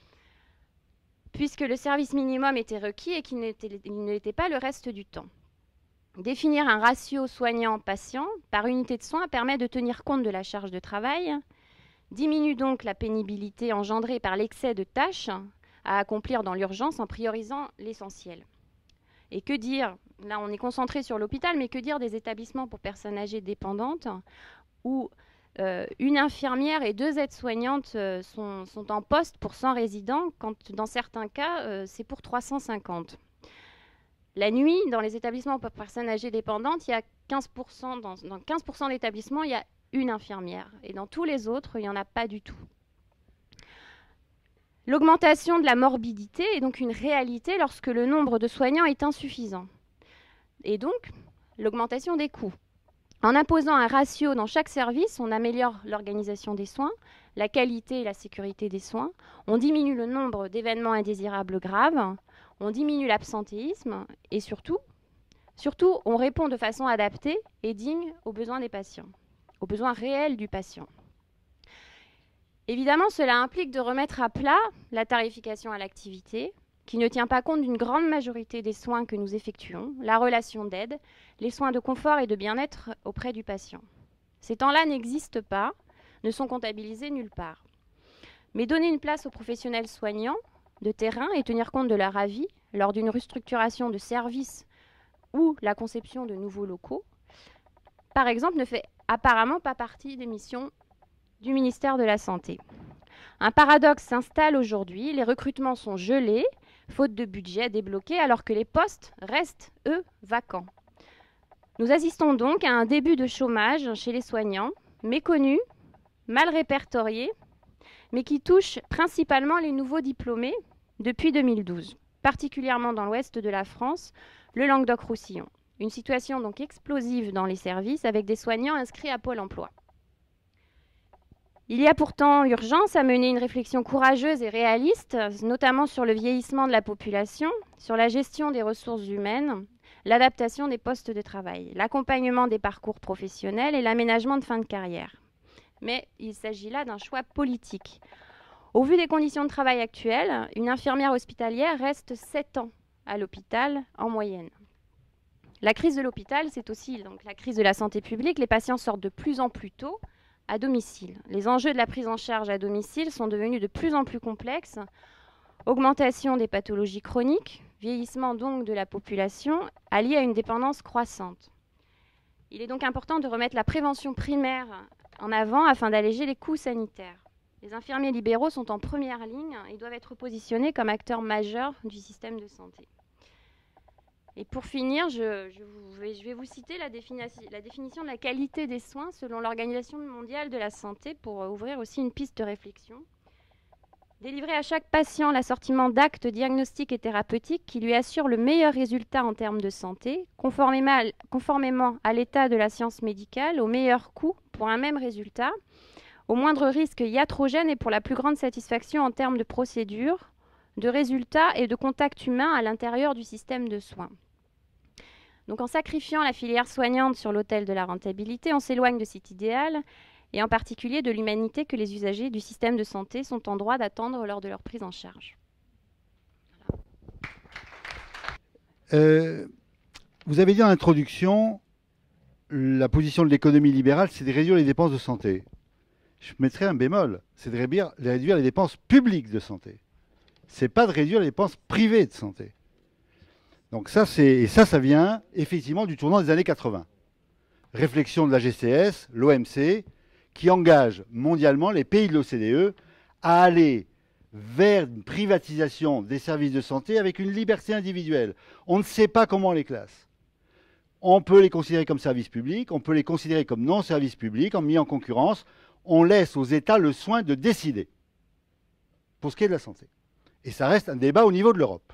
puisque le service minimum était requis et qu'il ne l'était pas le reste du temps. Définir un ratio soignant-patient par unité de soins permet de tenir compte de la charge de travail, diminue donc la pénibilité engendrée par l'excès de tâches à accomplir dans l'urgence en priorisant l'essentiel. Et que dire, là on est concentré sur l'hôpital, mais que dire des établissements pour personnes âgées dépendantes où une infirmière et 2 aides-soignantes sont en poste pour 100 résidents, quand dans certains cas c'est pour 350. La nuit, dans les établissements pour personnes âgées dépendantes, il y a 15%, dans 15% d'établissements, il y a une infirmière. Et dans tous les autres, il n'y en a pas du tout. L'augmentation de la morbidité est donc une réalité lorsque le nombre de soignants est insuffisant. Et donc, l'augmentation des coûts. En imposant un ratio dans chaque service, on améliore l'organisation des soins, la qualité et la sécurité des soins, on diminue le nombre d'événements indésirables graves, on diminue l'absentéisme et surtout, on répond de façon adaptée et digne aux besoins des patients, aux besoins réels du patient. Évidemment, cela implique de remettre à plat la tarification à l'activité, qui ne tient pas compte d'une grande majorité des soins que nous effectuons, la relation d'aide, les soins de confort et de bien-être auprès du patient. Ces temps-là n'existent pas, ne sont comptabilisés nulle part. Mais donner une place aux professionnels soignants de terrain et tenir compte de leur avis lors d'une restructuration de services ou la conception de nouveaux locaux, par exemple, ne fait apparemment pas partie des missions du ministère de la Santé. Un paradoxe s'installe aujourd'hui, les recrutements sont gelés, faute de budget débloqué, alors que les postes restent, eux, vacants. Nous assistons donc à un début de chômage chez les soignants, méconnus, mal répertoriés, mais qui touche principalement les nouveaux diplômés depuis 2012, particulièrement dans l'ouest de la France, le Languedoc-Roussillon. Une situation donc explosive dans les services avec des soignants inscrits à Pôle emploi. Il y a pourtant urgence à mener une réflexion courageuse et réaliste, notamment sur le vieillissement de la population, sur la gestion des ressources humaines, l'adaptation des postes de travail, l'accompagnement des parcours professionnels et l'aménagement de fin de carrière. Mais il s'agit là d'un choix politique. Au vu des conditions de travail actuelles, une infirmière hospitalière reste 7 ans à l'hôpital en moyenne. La crise de l'hôpital, c'est aussi donc la crise de la santé publique. Les patients sortent de plus en plus tôt à domicile. Les enjeux de la prise en charge à domicile sont devenus de plus en plus complexes. Augmentation des pathologies chroniques, vieillissement donc de la population, allié à une dépendance croissante. Il est donc important de remettre la prévention primaire en avant afin d'alléger les coûts sanitaires. Les infirmiers libéraux sont en première ligne et doivent être positionnés comme acteurs majeurs du système de santé. Et pour finir, je vais vous citer la définition de la qualité des soins selon l'Organisation mondiale de la santé pour ouvrir aussi une piste de réflexion. Délivrer à chaque patient l'assortiment d'actes diagnostiques et thérapeutiques qui lui assurent le meilleur résultat en termes de santé, conformément à l'état de la science médicale, au meilleur coût pour un même résultat, au moindre risque iatrogène et pour la plus grande satisfaction en termes de procédures, de résultats et de contact humain à l'intérieur du système de soins. Donc en sacrifiant la filière soignante sur l'autel de la rentabilité, on s'éloigne de cet idéal et en particulier de l'humanité que les usagers du système de santé sont en droit d'attendre lors de leur prise en charge. Vous avez dit en introduction, la position de l'économie libérale, c'est de réduire les dépenses de santé. Je mettrais un bémol, c'est de réduire les dépenses publiques de santé. C'est pas de réduire les dépenses privées de santé. Donc ça vient effectivement du tournant des années 80. Réflexion de la GCS, l'OMC, qui engage mondialement les pays de l'OCDE à aller vers une privatisation des services de santé avec une liberté individuelle. On ne sait pas comment on les classe. On peut les considérer comme services publics, on peut les considérer comme non-services publics, mis en concurrence. On laisse aux États le soin de décider pour ce qui est de la santé. Et ça reste un débat au niveau de l'Europe.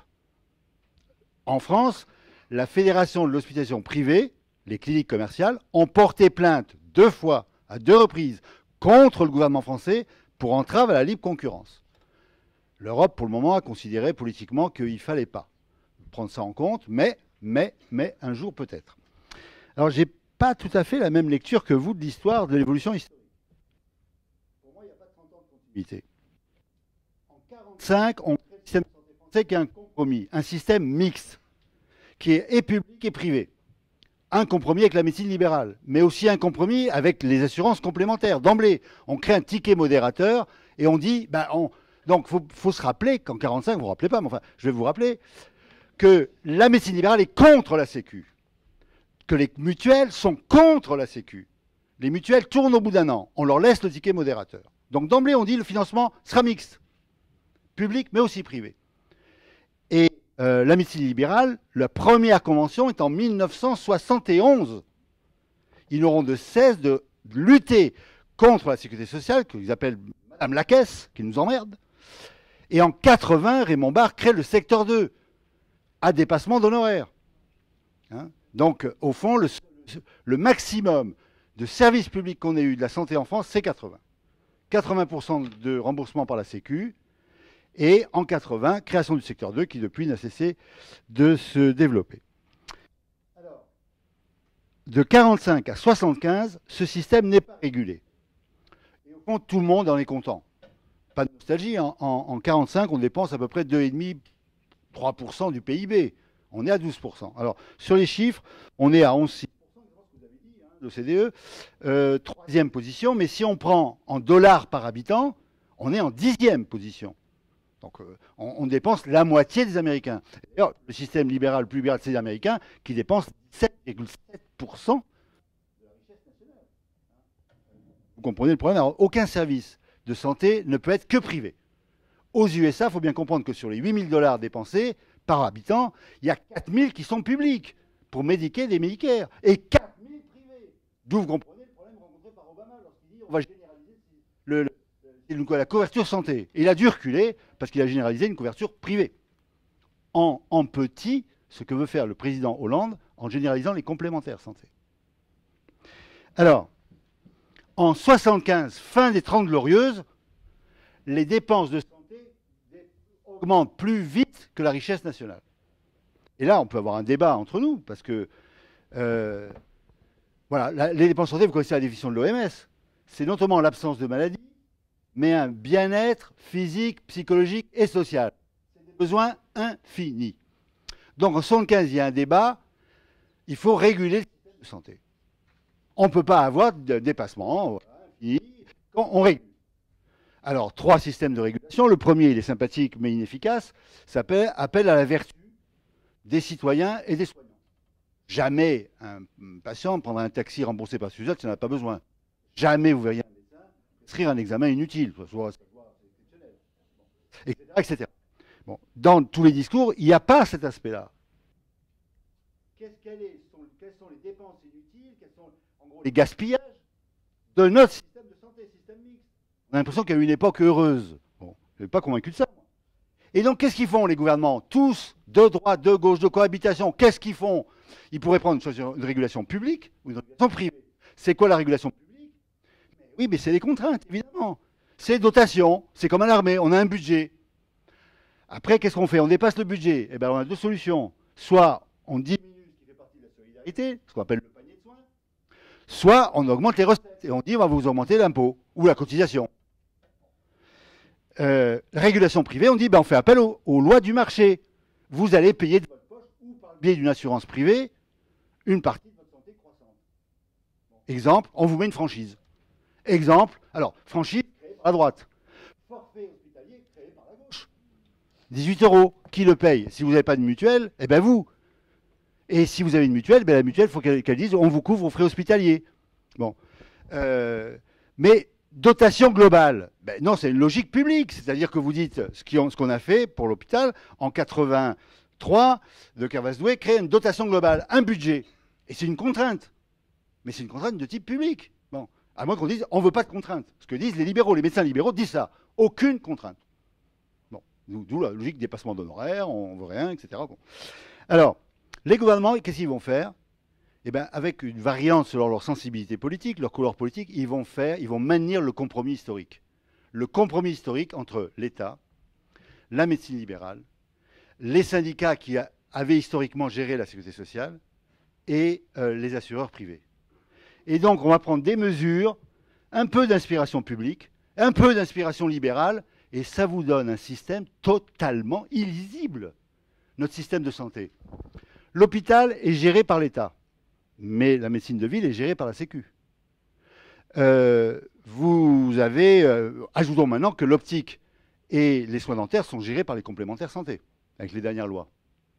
En France, la Fédération de l'hospitalisation privée, les cliniques commerciales, ont porté plainte 2 fois, à 2 reprises, contre le gouvernement français pour entrave à la libre concurrence. L'Europe, pour le moment, a considéré politiquement qu'il ne fallait pas prendre ça en compte, mais un jour peut-être. Alors, je n'ai pas tout à fait la même lecture que vous de l'histoire de l'évolution historique. Pour moi, il n'y a pas 30 ans de continuité. En 1945, on crée le système de santé français qui est un compromis, un système mixte, qui est et public et privé. Un compromis avec la médecine libérale, mais aussi un compromis avec les assurances complémentaires. D'emblée, on crée un ticket modérateur et on dit, donc faut se rappeler qu'en 1945, vous ne vous rappelez pas, mais enfin, je vais vous rappeler, que la médecine libérale est contre la Sécu, que les mutuelles sont contre la Sécu. Les mutuelles tournent au bout d'un an, on leur laisse le ticket modérateur. Donc d'emblée, on dit le financement sera mixte, public mais aussi privé. Et la médecine libérale, la première convention est en 1971. Ils n'auront de cesse de lutter contre la sécurité sociale, qu'ils appellent Madame la Caisse, qui nous emmerde. Et en 80, Raymond Barre crée le secteur 2, à dépassement d'honoraires. Hein? Donc, au fond, le maximum de services publics qu'on ait eu de la santé en France, c'est 80. 80% de remboursement par la Sécu. Et en 80, création du secteur 2 qui depuis n'a cessé de se développer. Alors, de 45 à 75, ce système n'est pas régulé. Et au fond, tout le monde en est content. Pas de nostalgie, hein. En 45, on dépense à peu près 2,5-3% du PIB. On est à 12%. Alors, sur les chiffres, on est à 11,6%, vous avez dit, hein, l'OCDE, 3e position, mais si on prend en dollars par habitant, on est en 10e position. Donc on dépense la moitié des Américains. D'ailleurs, le système libéral, le plus libéral, c'est les Américains qui dépensent 7,7% de la richesse nationale. Vous comprenez le problème? Alors, aucun service de santé ne peut être que privé. Aux USA, il faut bien comprendre que sur les 8 000 $ dépensés par habitant, il y a 4 000 qui sont publics pour médiquer des Medicare et 4 000 privés. D'où vous comprenez le problème rencontré par Obama lorsqu'il dit on va généraliser la couverture santé. Et il a dû reculer parce qu'il a généralisé une couverture privée. En petit, ce que veut faire le président Hollande en généralisant les complémentaires santé. Alors, En 75, fin des 30 glorieuses, les dépenses de santé augmentent plus vite que la richesse nationale. Et là, on peut avoir un débat entre nous, parce que voilà, les dépenses de santé, vous connaissez la définition de l'OMS, c'est notamment l'absence de maladie, mais un bien-être physique, psychologique et social. C'est des besoins infinis. Donc en 75, il y a un débat, il faut réguler le système de santé. On ne peut pas avoir de dépassement, voilà, quand on régule. Alors, 3 systèmes de régulation. Le premier, il est sympathique mais inefficace, s'appelle appel à la vertu des citoyens et des soignants. Jamais un patient prendra un taxi remboursé par SUSAT s'il n'en a pas besoin. Jamais vous verriez un médecin prescrire un examen inutile, etc., etc. Bon, dans tous les discours, il n'y a pas cet aspect-là. Quelles sont les dépenses inutiles, quels sont en gros les gaspillages de notre système de santé, système mixte? On a l'impression qu'il y a eu une époque heureuse. Bon, je ne suis pas convaincu de ça. Et donc, qu'est-ce qu'ils font, les gouvernements? Tous, de droite, de gauche, de cohabitation, qu'est-ce qu'ils font? Ils pourraient prendre une régulation publique ou une régulation privée. C'est quoi la régulation publique? Oui, mais c'est les contraintes, évidemment. C'est dotation, c'est comme à l'armée, on a un budget. Après, qu'est-ce qu'on fait? On dépasse le budget. Eh bien, on a 2 solutions. Soit on diminue ce qui fait partie de la solidarité, ce qu'on appelle le panier de soins, soit on augmente les recettes et on dit on va vous augmenter l'impôt ou la cotisation. Régulation privée, on dit ben, on fait appel aux lois du marché. Vous allez payer de votre poche ou par le biais d'une assurance privée une partie de votre santé croissante. Exemple, on vous met une franchise. Exemple, alors, franchise créée par la droite. Forfait hospitalier créé par la gauche. 18 €. Qui le paye? Si vous n'avez pas de mutuelle, eh ben vous. Et si vous avez une mutuelle, ben la mutuelle, il faut qu'elle dise on vous couvre aux frais hospitaliers. Bon. Mais dotation globale, ben non, c'est une logique publique. C'est-à-dire que vous dites ce qu'on a fait pour l'hôpital en 83, de Kervasdoué crée une dotation globale, un budget. Et c'est une contrainte. Mais c'est une contrainte de type public. Bon. À moins qu'on dise on ne veut pas de contrainte. Ce que disent les libéraux, les médecins libéraux disent ça. Aucune contrainte. Bon. D'où la logique dépassement d'honoraires, on ne veut rien, etc. Bon. Alors, les gouvernements, qu'est-ce qu'ils vont faire? Eh bien, avec une variante selon leur sensibilité politique, leur couleur politique, ils vont maintenir le compromis historique. Le compromis historique entre l'État, la médecine libérale, les syndicats qui avaient historiquement géré la sécurité sociale et les assureurs privés. Et donc, on va prendre des mesures, un peu d'inspiration publique, un peu d'inspiration libérale, et ça vous donne un système totalement illisible, notre système de santé. L'hôpital est géré par l'État, mais la médecine de ville est gérée par la Sécu. Vous avez, ajoutons maintenant que l'optique et les soins dentaires sont gérés par les complémentaires santé, avec les dernières lois.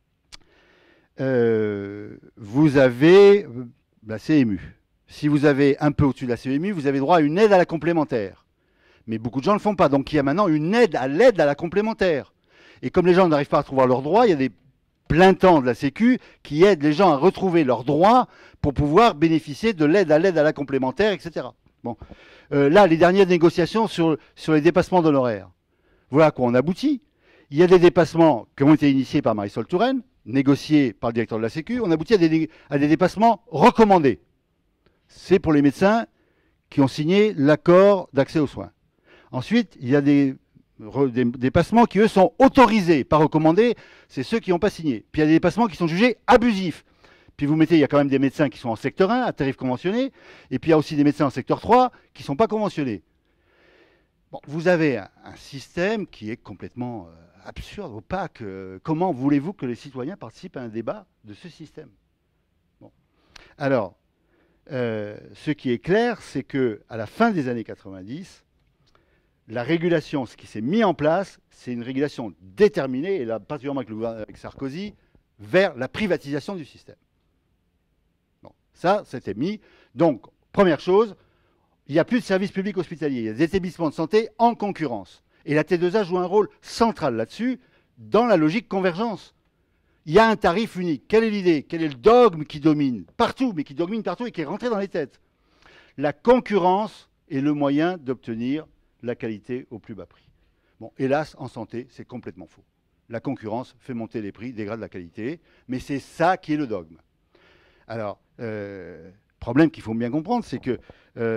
Vous avez la CMU. Si vous avez un peu au-dessus de la CMU, vous avez droit à une aide à la complémentaire. Mais beaucoup de gens ne le font pas. Donc il y a maintenant une aide à l'aide à la complémentaire. Et comme les gens n'arrivent pas à trouver leurs droits, il y a des plein temps de la Sécu qui aident les gens à retrouver leurs droits pour pouvoir bénéficier de l'aide à la complémentaire, etc. Bon. Là, les dernières négociations sur les dépassements d'honoraires. Voilà à quoi on aboutit. Il y a des dépassements qui ont été initiés par Marisol Touraine, négociés par le directeur de la Sécu. On aboutit à des dépassements recommandés. C'est pour les médecins qui ont signé l'accord d'accès aux soins. Ensuite, il y a des dépassements qui, eux, sont autorisés, pas recommandés, c'est ceux qui n'ont pas signé. Puis il y a des dépassements qui sont jugés abusifs. Puis vous mettez, il y a quand même des médecins qui sont en secteur 1, à tarif conventionné, et puis il y a aussi des médecins en secteur 3 qui ne sont pas conventionnés. Bon, vous avez un système qui est complètement absurde, opaque. Comment voulez-vous que les citoyens participent à un débat de ce système? Bon. Alors, ce qui est clair, c'est qu'à la fin des années 90, la régulation, ce qui s'est mis en place, c'est une régulation déterminée, et là, particulièrement avec Sarkozy, vers la privatisation du système. Bon, ça, c'était mis. Donc, première chose, il n'y a plus de service public hospitalier. Il y a des établissements de santé en concurrence. Et la T2A joue un rôle central là-dessus, dans la logique convergence. Il y a un tarif unique. Quelle est l'idée? Quel est le dogme qui domine partout, mais qui domine partout et qui est rentré dans les têtes? La concurrence est le moyen d'obtenir la qualité au plus bas prix. Bon, hélas, en santé, c'est complètement faux. La concurrence fait monter les prix, dégrade la qualité, mais c'est ça qui est le dogme. Alors, problème qu'il faut bien comprendre, c'est que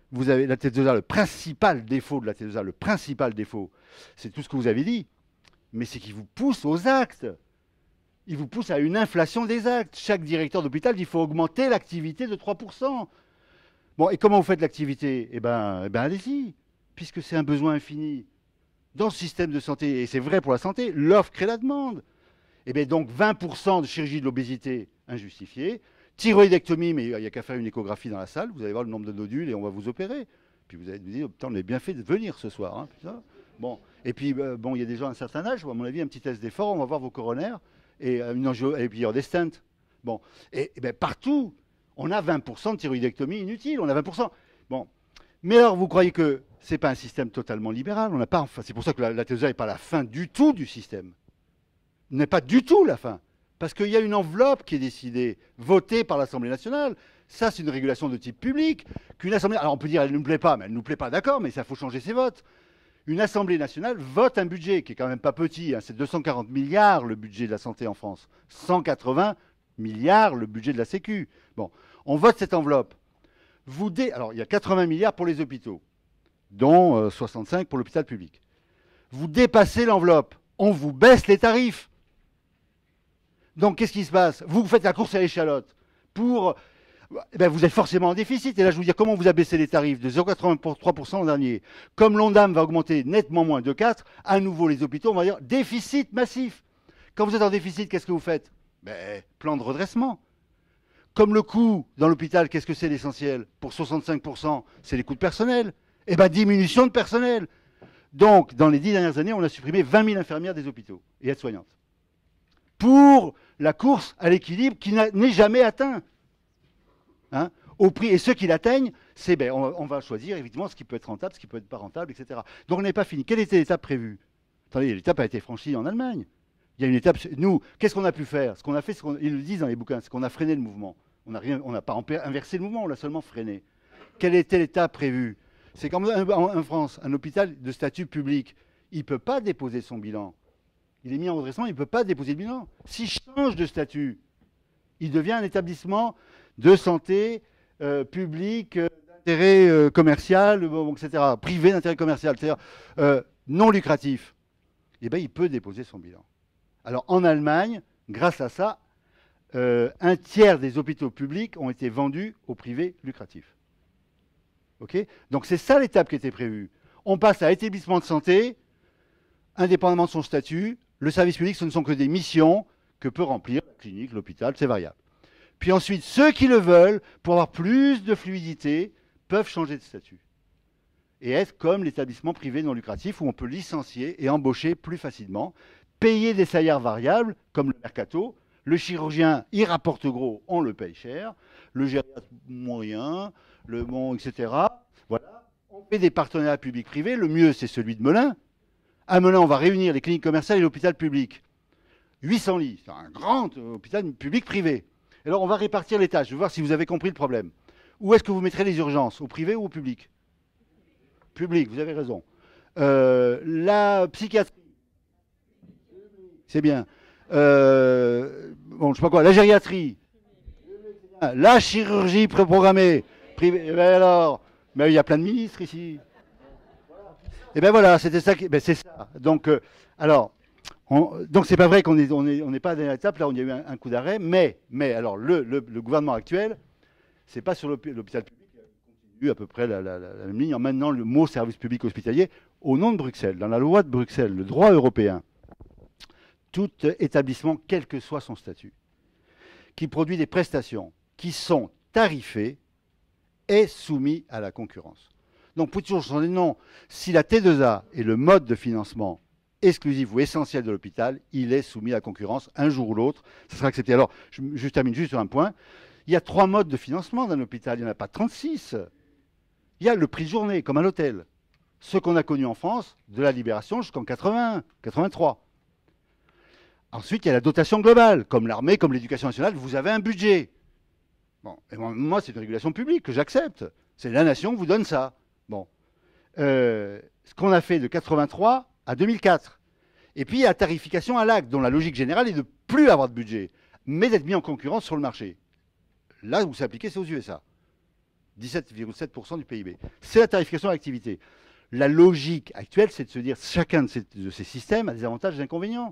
vous avez la T2A, le principal défaut de la T2A, le principal défaut, c'est tout ce que vous avez dit, mais c'est qu'il vous pousse aux actes. Il vous pousse à une inflation des actes. Chaque directeur d'hôpital dit qu'il faut augmenter l'activité de 3%. Bon, et comment vous faites l'activité? Eh ben allez-y, puisque c'est un besoin infini. Dans ce système de santé, et c'est vrai pour la santé, l'offre crée la demande. Et bien donc 20% de chirurgie de l'obésité injustifiée, thyroïdectomie, mais il n'y a qu'à faire une échographie dans la salle, vous allez voir le nombre de nodules et on va vous opérer. Puis vous allez nous dire, putain, on est bien fait de venir ce soir. Hein, putain. Bon. Et puis, bon, il y a des gens à un certain âge, à mon avis, un petit test d'effort, on va voir vos coronaires, et puis il y aura des stents. Bon. Et bien partout, on a 20% de thyroïdectomie inutile, on a 20%. Bon. Mais alors, vous croyez que ce n'est pas un système totalement libéral? On n'a pas, enfin, c'est pour ça que la T2A n'est pas la fin du tout du système. N'est pas du tout la fin. Parce qu'il y a une enveloppe qui est décidée, votée par l'Assemblée nationale. Ça, c'est une régulation de type public. Qu'une Assemblée, alors on peut dire elle ne nous plaît pas, mais elle ne nous plaît pas, d'accord, mais ça faut changer ses votes. Une Assemblée nationale vote un budget qui est quand même pas petit. Hein, c'est 240 milliards le budget de la santé en France. 180 milliards le budget de la Sécu. Bon, on vote cette enveloppe. Alors, il y a 80 milliards pour les hôpitaux, dont 65 pour l'hôpital public. Vous dépassez l'enveloppe, on vous baisse les tarifs. Donc, qu'est-ce qui se passe? Vous faites la course à l'échalote pour... vous êtes forcément en déficit. Et là, je vous dis, comment on vous a baissé les tarifs de 0,83% l'an dernier? Comme l'ONDAM va augmenter nettement moins de 4, à nouveau, les hôpitaux, on va dire déficit massif. Quand vous êtes en déficit, qu'est-ce que vous faites? Plan de redressement. Comme le coût dans l'hôpital, qu'est-ce que c'est l'essentiel? Pour 65%, c'est les coûts de personnel. Diminution de personnel. Donc, dans les 10 dernières années, on a supprimé 20 000 infirmières des hôpitaux et aides-soignantes. Pour la course à l'équilibre qui n'est jamais atteint. Hein, au prix, et ceux qui l'atteignent, c'est on va choisir effectivement ce qui peut être rentable, ce qui peut être pas rentable, etc. Donc on n'est pas fini. Quelle était l'étape prévue? Attendez, l'étape a été franchie en Allemagne. Il y a une étape. Nous, qu'est-ce qu'on a pu faire? Ce qu'on a fait, ils le disent dans les bouquins, c'est qu'on a freiné le mouvement. On n'a pas inversé le mouvement, on l'a seulement freiné. Quelle était l'étape prévue? C'est comme en France, un hôpital de statut public, il ne peut pas déposer son bilan. Il est mis en redressement, il ne peut pas déposer le bilan. S'il change de statut, il devient un établissement de santé public, d'intérêt commercial, etc., privé d'intérêt commercial, c'est-à-dire non lucratif. Il peut déposer son bilan. Alors en Allemagne, grâce à ça, un tiers des hôpitaux publics ont été vendus au privé lucratif. Okay, donc c'est ça l'étape qui était prévue. On passe à établissement de santé, indépendamment de son statut. Le service public, ce ne sont que des missions que peut remplir la clinique, l'hôpital, c'est variable. Puis ensuite, ceux qui le veulent, pour avoir plus de fluidité, peuvent changer de statut. Et être comme l'établissement privé non lucratif où on peut licencier et embaucher plus facilement, payer des salaires variables, comme le mercato. Le chirurgien, il rapporte gros, on le paye cher. Le gériatre, moyen. Le bon, etc. Voilà. On fait des partenariats publics-privés. Le mieux, c'est celui de Melun. À Melun, on va réunir les cliniques commerciales et l'hôpital public. 800 lits. C'est un grand hôpital public-privé. Alors, on va répartir les tâches. Je vais voir si vous avez compris le problème. Où est-ce que vous mettrez les urgences? Au privé ou au public? Public, vous avez raison. La psychiatrie. C'est bien. Bon, je sais pas quoi. La gériatrie. La chirurgie préprogrammée. Privé. Alors, mais il y a plein de ministres ici. Et ben voilà, c'était ça. C'est ça. Donc, donc c'est pas vrai qu'on n'est pas à la étape là où il y a eu un coup d'arrêt, mais alors le gouvernement actuel, c'est pas sur l'hôpital public, il continue à peu près la même ligne en maintenant le mot service public hospitalier au nom de Bruxelles, dans la loi de Bruxelles, le droit européen. Tout établissement, quel que soit son statut, qui produit des prestations qui sont tarifées, est soumis à la concurrence. Donc, pour toujours changer de nom, si la T2A est le mode de financement exclusif ou essentiel de l'hôpital, il est soumis à la concurrence un jour ou l'autre. Ça sera accepté. Alors, je termine juste sur un point. Il y a 3 modes de financement d'un hôpital. Il n'y en a pas 36. Il y a le prix de journée, comme à l'hôtel. Ce qu'on a connu en France, de la Libération jusqu'en 80, 83. Ensuite, il y a la dotation globale. Comme l'armée, comme l'éducation nationale, vous avez un budget. Bon, et moi, c'est une régulation publique que j'accepte. C'est la nation qui vous donne ça. Bon. Ce qu'on a fait de 83 à 2004. Et puis, il y a la tarification à l'acte, dont la logique générale est de ne plus avoir de budget, mais d'être mis en concurrence sur le marché. Là où c'est appliqué, c'est aux USA. 17,7% du PIB. C'est la tarification à l'activité. La logique actuelle, c'est de se dire chacun de ces systèmes a des avantages et des inconvénients.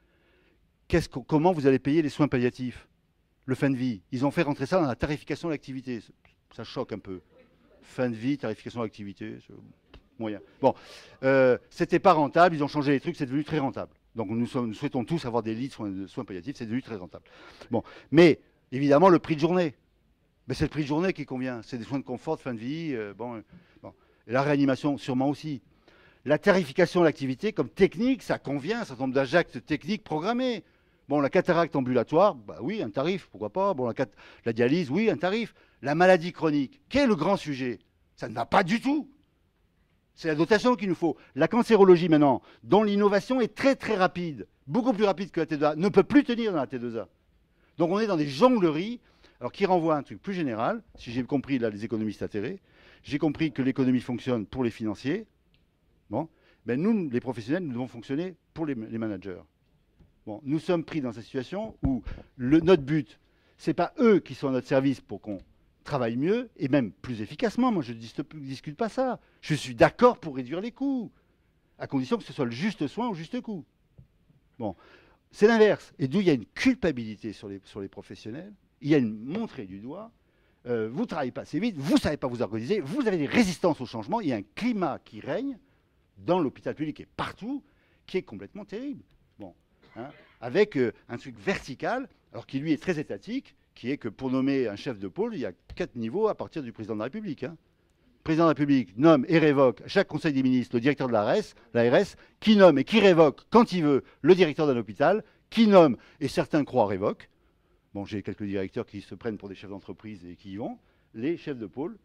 Comment vous allez payer les soins palliatifs, le fin de vie? Ils ont fait rentrer ça dans la tarification à l'activité. Ça choque un peu. Fin de vie, tarification à l'activité, c'est moyen. Bon, c'était pas rentable, ils ont changé les trucs, c'est devenu très rentable. Donc nous souhaitons tous avoir des lits de soins palliatifs, c'est devenu très rentable. Bon, mais évidemment, le prix de journée. Mais c'est le prix de journée qui convient. C'est des soins de confort, de fin de vie. Bon. Et la réanimation, sûrement aussi. La tarification de l'activité, comme technique, ça convient, un certain nombre d'actes techniques programmés. Bon, la cataracte ambulatoire, bah oui, un tarif, pourquoi pas. Bon, la dialyse, oui, un tarif. La maladie chronique, quel est le grand sujet? Ça ne va pas du tout. C'est la dotation qu'il nous faut. La cancérologie, maintenant, dont l'innovation est très très rapide, beaucoup plus rapide que la T2A, ne peut plus tenir dans la T2A. Donc on est dans des jongleries, alors qui renvoient à un truc plus général. Si j'ai compris, là, les économistes atterrés, j'ai compris que l'économie fonctionne pour les financiers. Bon, ben nous, les professionnels, nous devons fonctionner pour les managers. Bon, nous sommes pris dans cette situation où notre but, ce n'est pas eux qui sont à notre service pour qu'on travaille mieux et même plus efficacement. Moi, je ne discute pas ça. Je suis d'accord pour réduire les coûts, à condition que ce soit le juste soin au juste coût. Bon, c'est l'inverse. Et d'où il y a une culpabilité sur les professionnels. Il y a une montrée du doigt. Vous ne travaillez pas assez vite, vous ne savez pas vous organiser, vous avez des résistances au changement. Il y a un climat qui règne dans l'hôpital public et partout qui est complètement terrible. Bon, hein, avec un truc vertical, alors qui lui est très étatique, qui est que pour nommer un chef de pôle, il y a 4 niveaux à partir du président de la République. Hein. Le président de la République nomme et révoque à chaque conseil des ministres le directeur de l'ARS, qui nomme et qui révoque quand il veut le directeur d'un hôpital, qui nomme, et certains croient révoque. Bon, j'ai quelques directeurs qui se prennent pour des chefs d'entreprise et qui y vont, les chefs de pôle.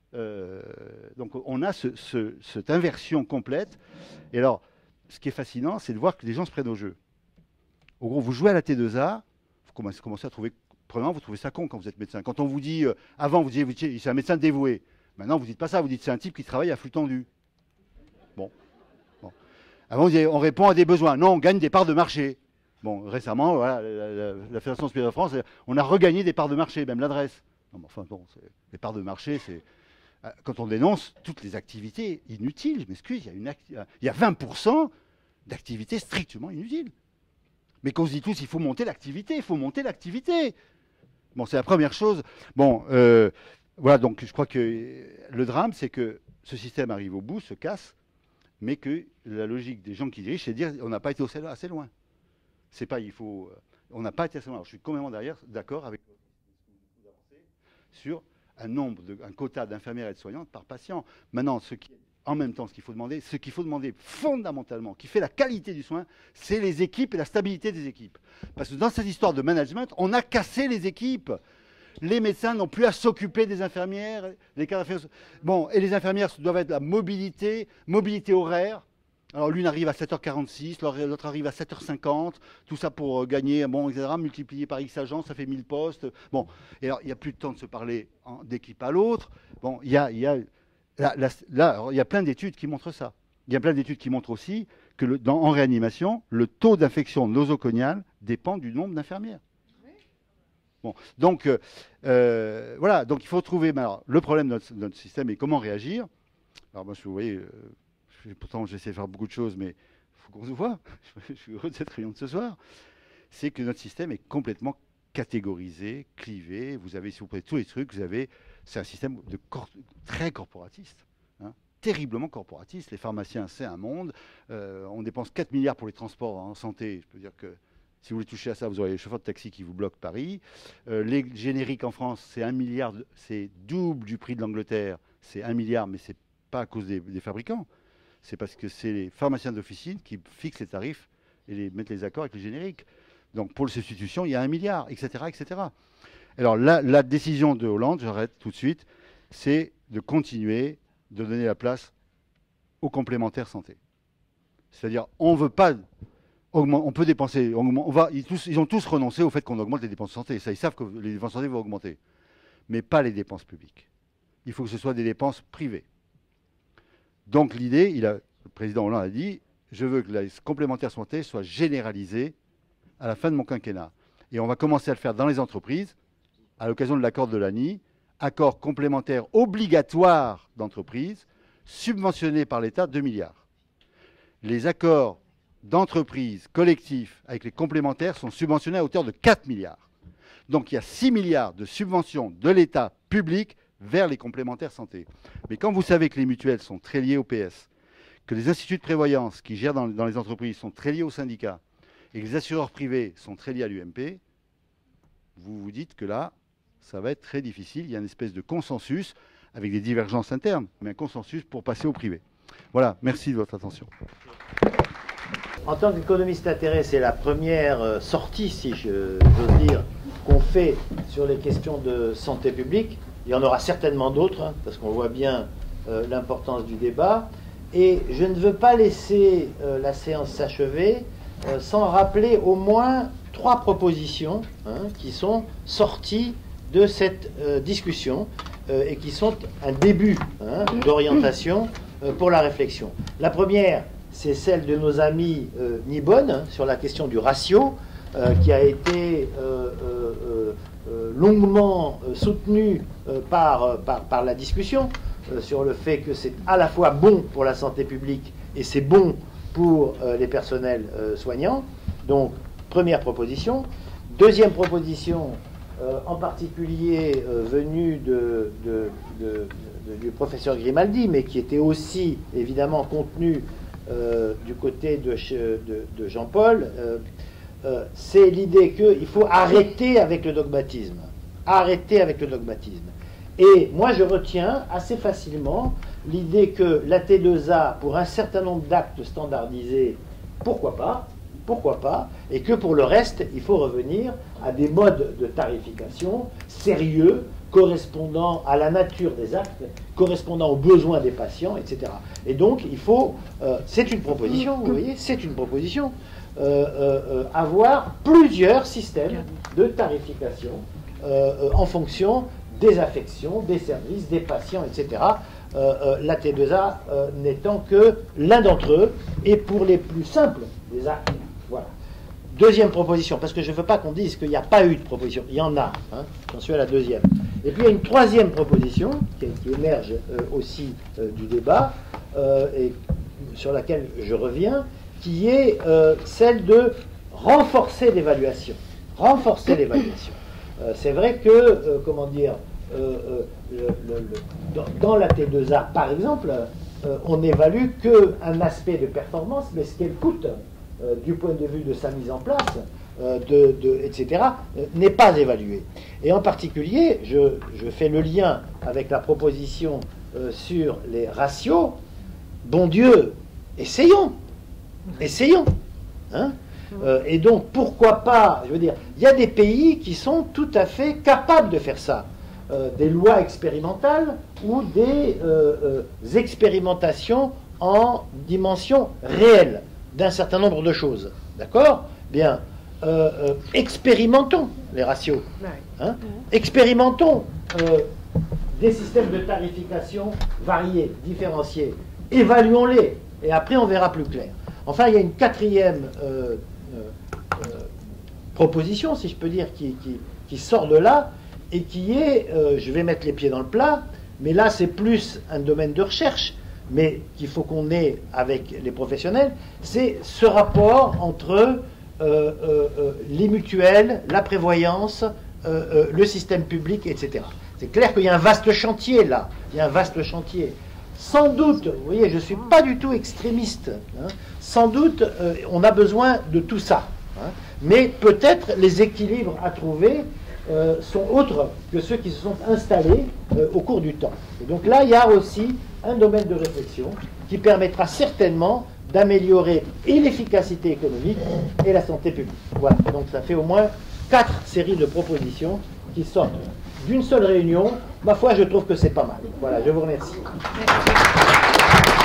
Donc on a cette inversion complète. Et alors, ce qui est fascinant, c'est de voir que les gens se prennent au jeu. Au gros, vous jouez à la T2A, vous commencez à trouver... Premièrement, vous trouvez ça con quand vous êtes médecin. Quand on vous dit, avant, vous disiez, c'est un médecin dévoué. Maintenant, vous ne dites pas ça, vous dites, c'est un type qui travaille à flux tendu. Bon. Avant, on répond à des besoins. Non, on gagne des parts de marché. Bon, récemment, voilà, la Fédération hospitalière de France, on a regagné des parts de marché, même l'adresse. Non, mais enfin, bon, les parts de marché, c'est... Quand on dénonce toutes les activités inutiles, je m'excuse, il y a 20% d'activités strictement inutiles. Mais qu'on se dit tous, il faut monter l'activité, il faut monter l'activité. Bon, c'est la première chose. Bon, voilà, donc je crois que le drame, c'est que ce système arrive au bout, se casse, mais que la logique des gens qui dirigent, c'est de dire on n'a pas été assez loin. C'est pas, il faut, on n'a pas été assez loin. Alors, je suis complètement d'accord avec sur un quota d'infirmières et de soignantes par patient. Maintenant, en même temps, ce qu'il faut demander fondamentalement, qui fait la qualité du soin, c'est les équipes et la stabilité des équipes. Parce que dans cette histoire de management, on a cassé les équipes. Les médecins n'ont plus à s'occuper des infirmières. Bon, et les infirmières doivent être la mobilité horaire. Alors l'une arrive à 7h46, l'autre arrive à 7h50, tout ça pour gagner, bon, etc., multiplié par X agents, ça fait 1000 postes. Bon, et alors il n'y a plus de temps de se parler d'équipe à l'autre. Bon, il y a plein d'études qui montrent ça. Il y a plein d'études qui montrent aussi que en réanimation, le taux d'infection nosocomiale dépend du nombre d'infirmières. Bon, donc voilà, donc il faut trouver alors, le problème de notre système et comment réagir. Alors moi, vous voyez, pourtant j'essaie de faire beaucoup de choses, mais il faut qu'on se voit. Je suis heureux de cette réunion de ce soir. C'est que notre système est complètement catégorisé, clivé. Vous avez, si vous prenez tous les trucs, c'est un système très corporatiste, hein, terriblement corporatiste. Les pharmaciens, c'est un monde. On dépense 4 milliards pour les transports en santé. Je peux dire que si vous voulez toucher à ça, vous aurez les chauffeurs de taxi qui vous bloquent Paris. Les génériques en France, c'est 1 milliard, c'est double du prix de l'Angleterre. C'est 1 milliard, mais c'est pas à cause des fabricants. C'est parce que c'est les pharmaciens d'officine qui fixent les tarifs et mettent les accords avec les génériques. Donc pour les substitutions, il y a 1 milliard, etc., etc. Alors la décision de Hollande, j'arrête tout de suite, c'est de continuer de donner la place aux complémentaires santé. C'est-à-dire, on veut pas augmenter, on peut dépenser, ils ont tous renoncé au fait qu'on augmente les dépenses santé. Ça, ils savent que les dépenses santé vont augmenter, mais pas les dépenses publiques. Il faut que ce soit des dépenses privées. Donc l'idée, le président Hollande a dit, je veux que la complémentaire santé soit généralisée à la fin de mon quinquennat. Et on va commencer à le faire dans les entreprises, à l'occasion de l'accord de l'ANI, accords complémentaires obligatoires d'entreprise, subventionnés par l'État 2 milliards. Les accords d'entreprise collectifs avec les complémentaires sont subventionnés à hauteur de 4 milliards. Donc il y a 6 milliards de subventions de l'État public vers les complémentaires santé. Mais quand vous savez que les mutuelles sont très liées au PS, que les instituts de prévoyance qui gèrent dans les entreprises sont très liés aux syndicats et que les assureurs privés sont très liés à l'UMP, vous vous dites que là, ça va être très difficile. Il y a une espèce de consensus avec des divergences internes, mais un consensus pour passer au privé. Voilà, merci de votre attention. En tant qu'économiste intéressé, c'est la première sortie, si j'ose dire, qu'on fait sur les questions de santé publique. Il y en aura certainement d'autres, hein, parce qu'on voit bien l'importance du débat. Et je ne veux pas laisser la séance s'achever sans rappeler au moins 3 propositions qui sont sorties de cette discussion et qui sont un début d'orientation pour la réflexion. La première, c'est celle de nos amis Nibonne sur la question du ratio, qui a été longuement soutenue par la discussion sur le fait que c'est à la fois bon pour la santé publique et c'est bon pour les personnels soignants. Donc, première proposition. Deuxième proposition, en particulier venue du professeur Grimaldi, mais qui était aussi évidemment contenue du côté de Jean-Paul, c'est l'idée qu'il faut arrêter avec le dogmatisme. Arrêter avec le dogmatisme. Et moi, je retiens assez facilement l'idée que la T2A, pour un certain nombre d'actes standardisés, pourquoi pas, et que pour le reste, il faut revenir à des modes de tarification sérieux, correspondant à la nature des actes, correspondant aux besoins des patients, etc. Et donc, il faut, c'est une proposition, vous voyez, c'est une proposition, avoir plusieurs systèmes de tarification en fonction des affections, des services, des patients, etc. La T2A n'étant que l'un d'entre eux, et pour les plus simples des actes. Voilà. Deuxième proposition, parce que je ne veux pas qu'on dise qu'il n'y a pas eu de proposition. Il y en a, j'en suis à la deuxième. Et puis il y a une troisième proposition qui émerge aussi du débat, et sur laquelle je reviens, qui est celle de renforcer l'évaluation. Renforcer l'évaluation. C'est vrai que, comment dire, dans la T2A, par exemple, on n'évalue qu'un aspect de performance, mais ce qu'elle coûte du point de vue de sa mise en place, etc., n'est pas évalué. Et en particulier, je fais le lien avec la proposition sur les ratios. Bon Dieu, essayons. Et donc, pourquoi pas, je veux dire, il y a des pays qui sont tout à fait capables de faire ça. Des lois expérimentales ou des expérimentations en dimension réelle d'un certain nombre de choses. D'accord ? Bien, expérimentons les ratios. Expérimentons des systèmes de tarification variés, différenciés. Évaluons-les, et après on verra plus clair. Enfin, il y a une quatrième proposition, si je peux dire, qui sort de là, et qui est, je vais mettre les pieds dans le plat, mais là c'est plus un domaine de recherche, mais qu'il faut qu'on ait avec les professionnels, c'est ce rapport entre les mutuelles, la prévoyance, le système public, etc. C'est clair qu'il y a un vaste chantier là, il y a un vaste chantier. Sans doute, vous voyez, je ne suis pas du tout extrémiste, sans doute on a besoin de tout ça, mais peut-être les équilibres à trouver sont autres que ceux qui se sont installés au cours du temps. Et donc là, il y a aussi un domaine de réflexion qui permettra certainement d'améliorer et l'efficacité économique et la santé publique. Voilà, donc ça fait au moins 4 séries de propositions qui sortent d'une seule réunion. Ma foi, je trouve que c'est pas mal. Voilà, je vous remercie. Merci.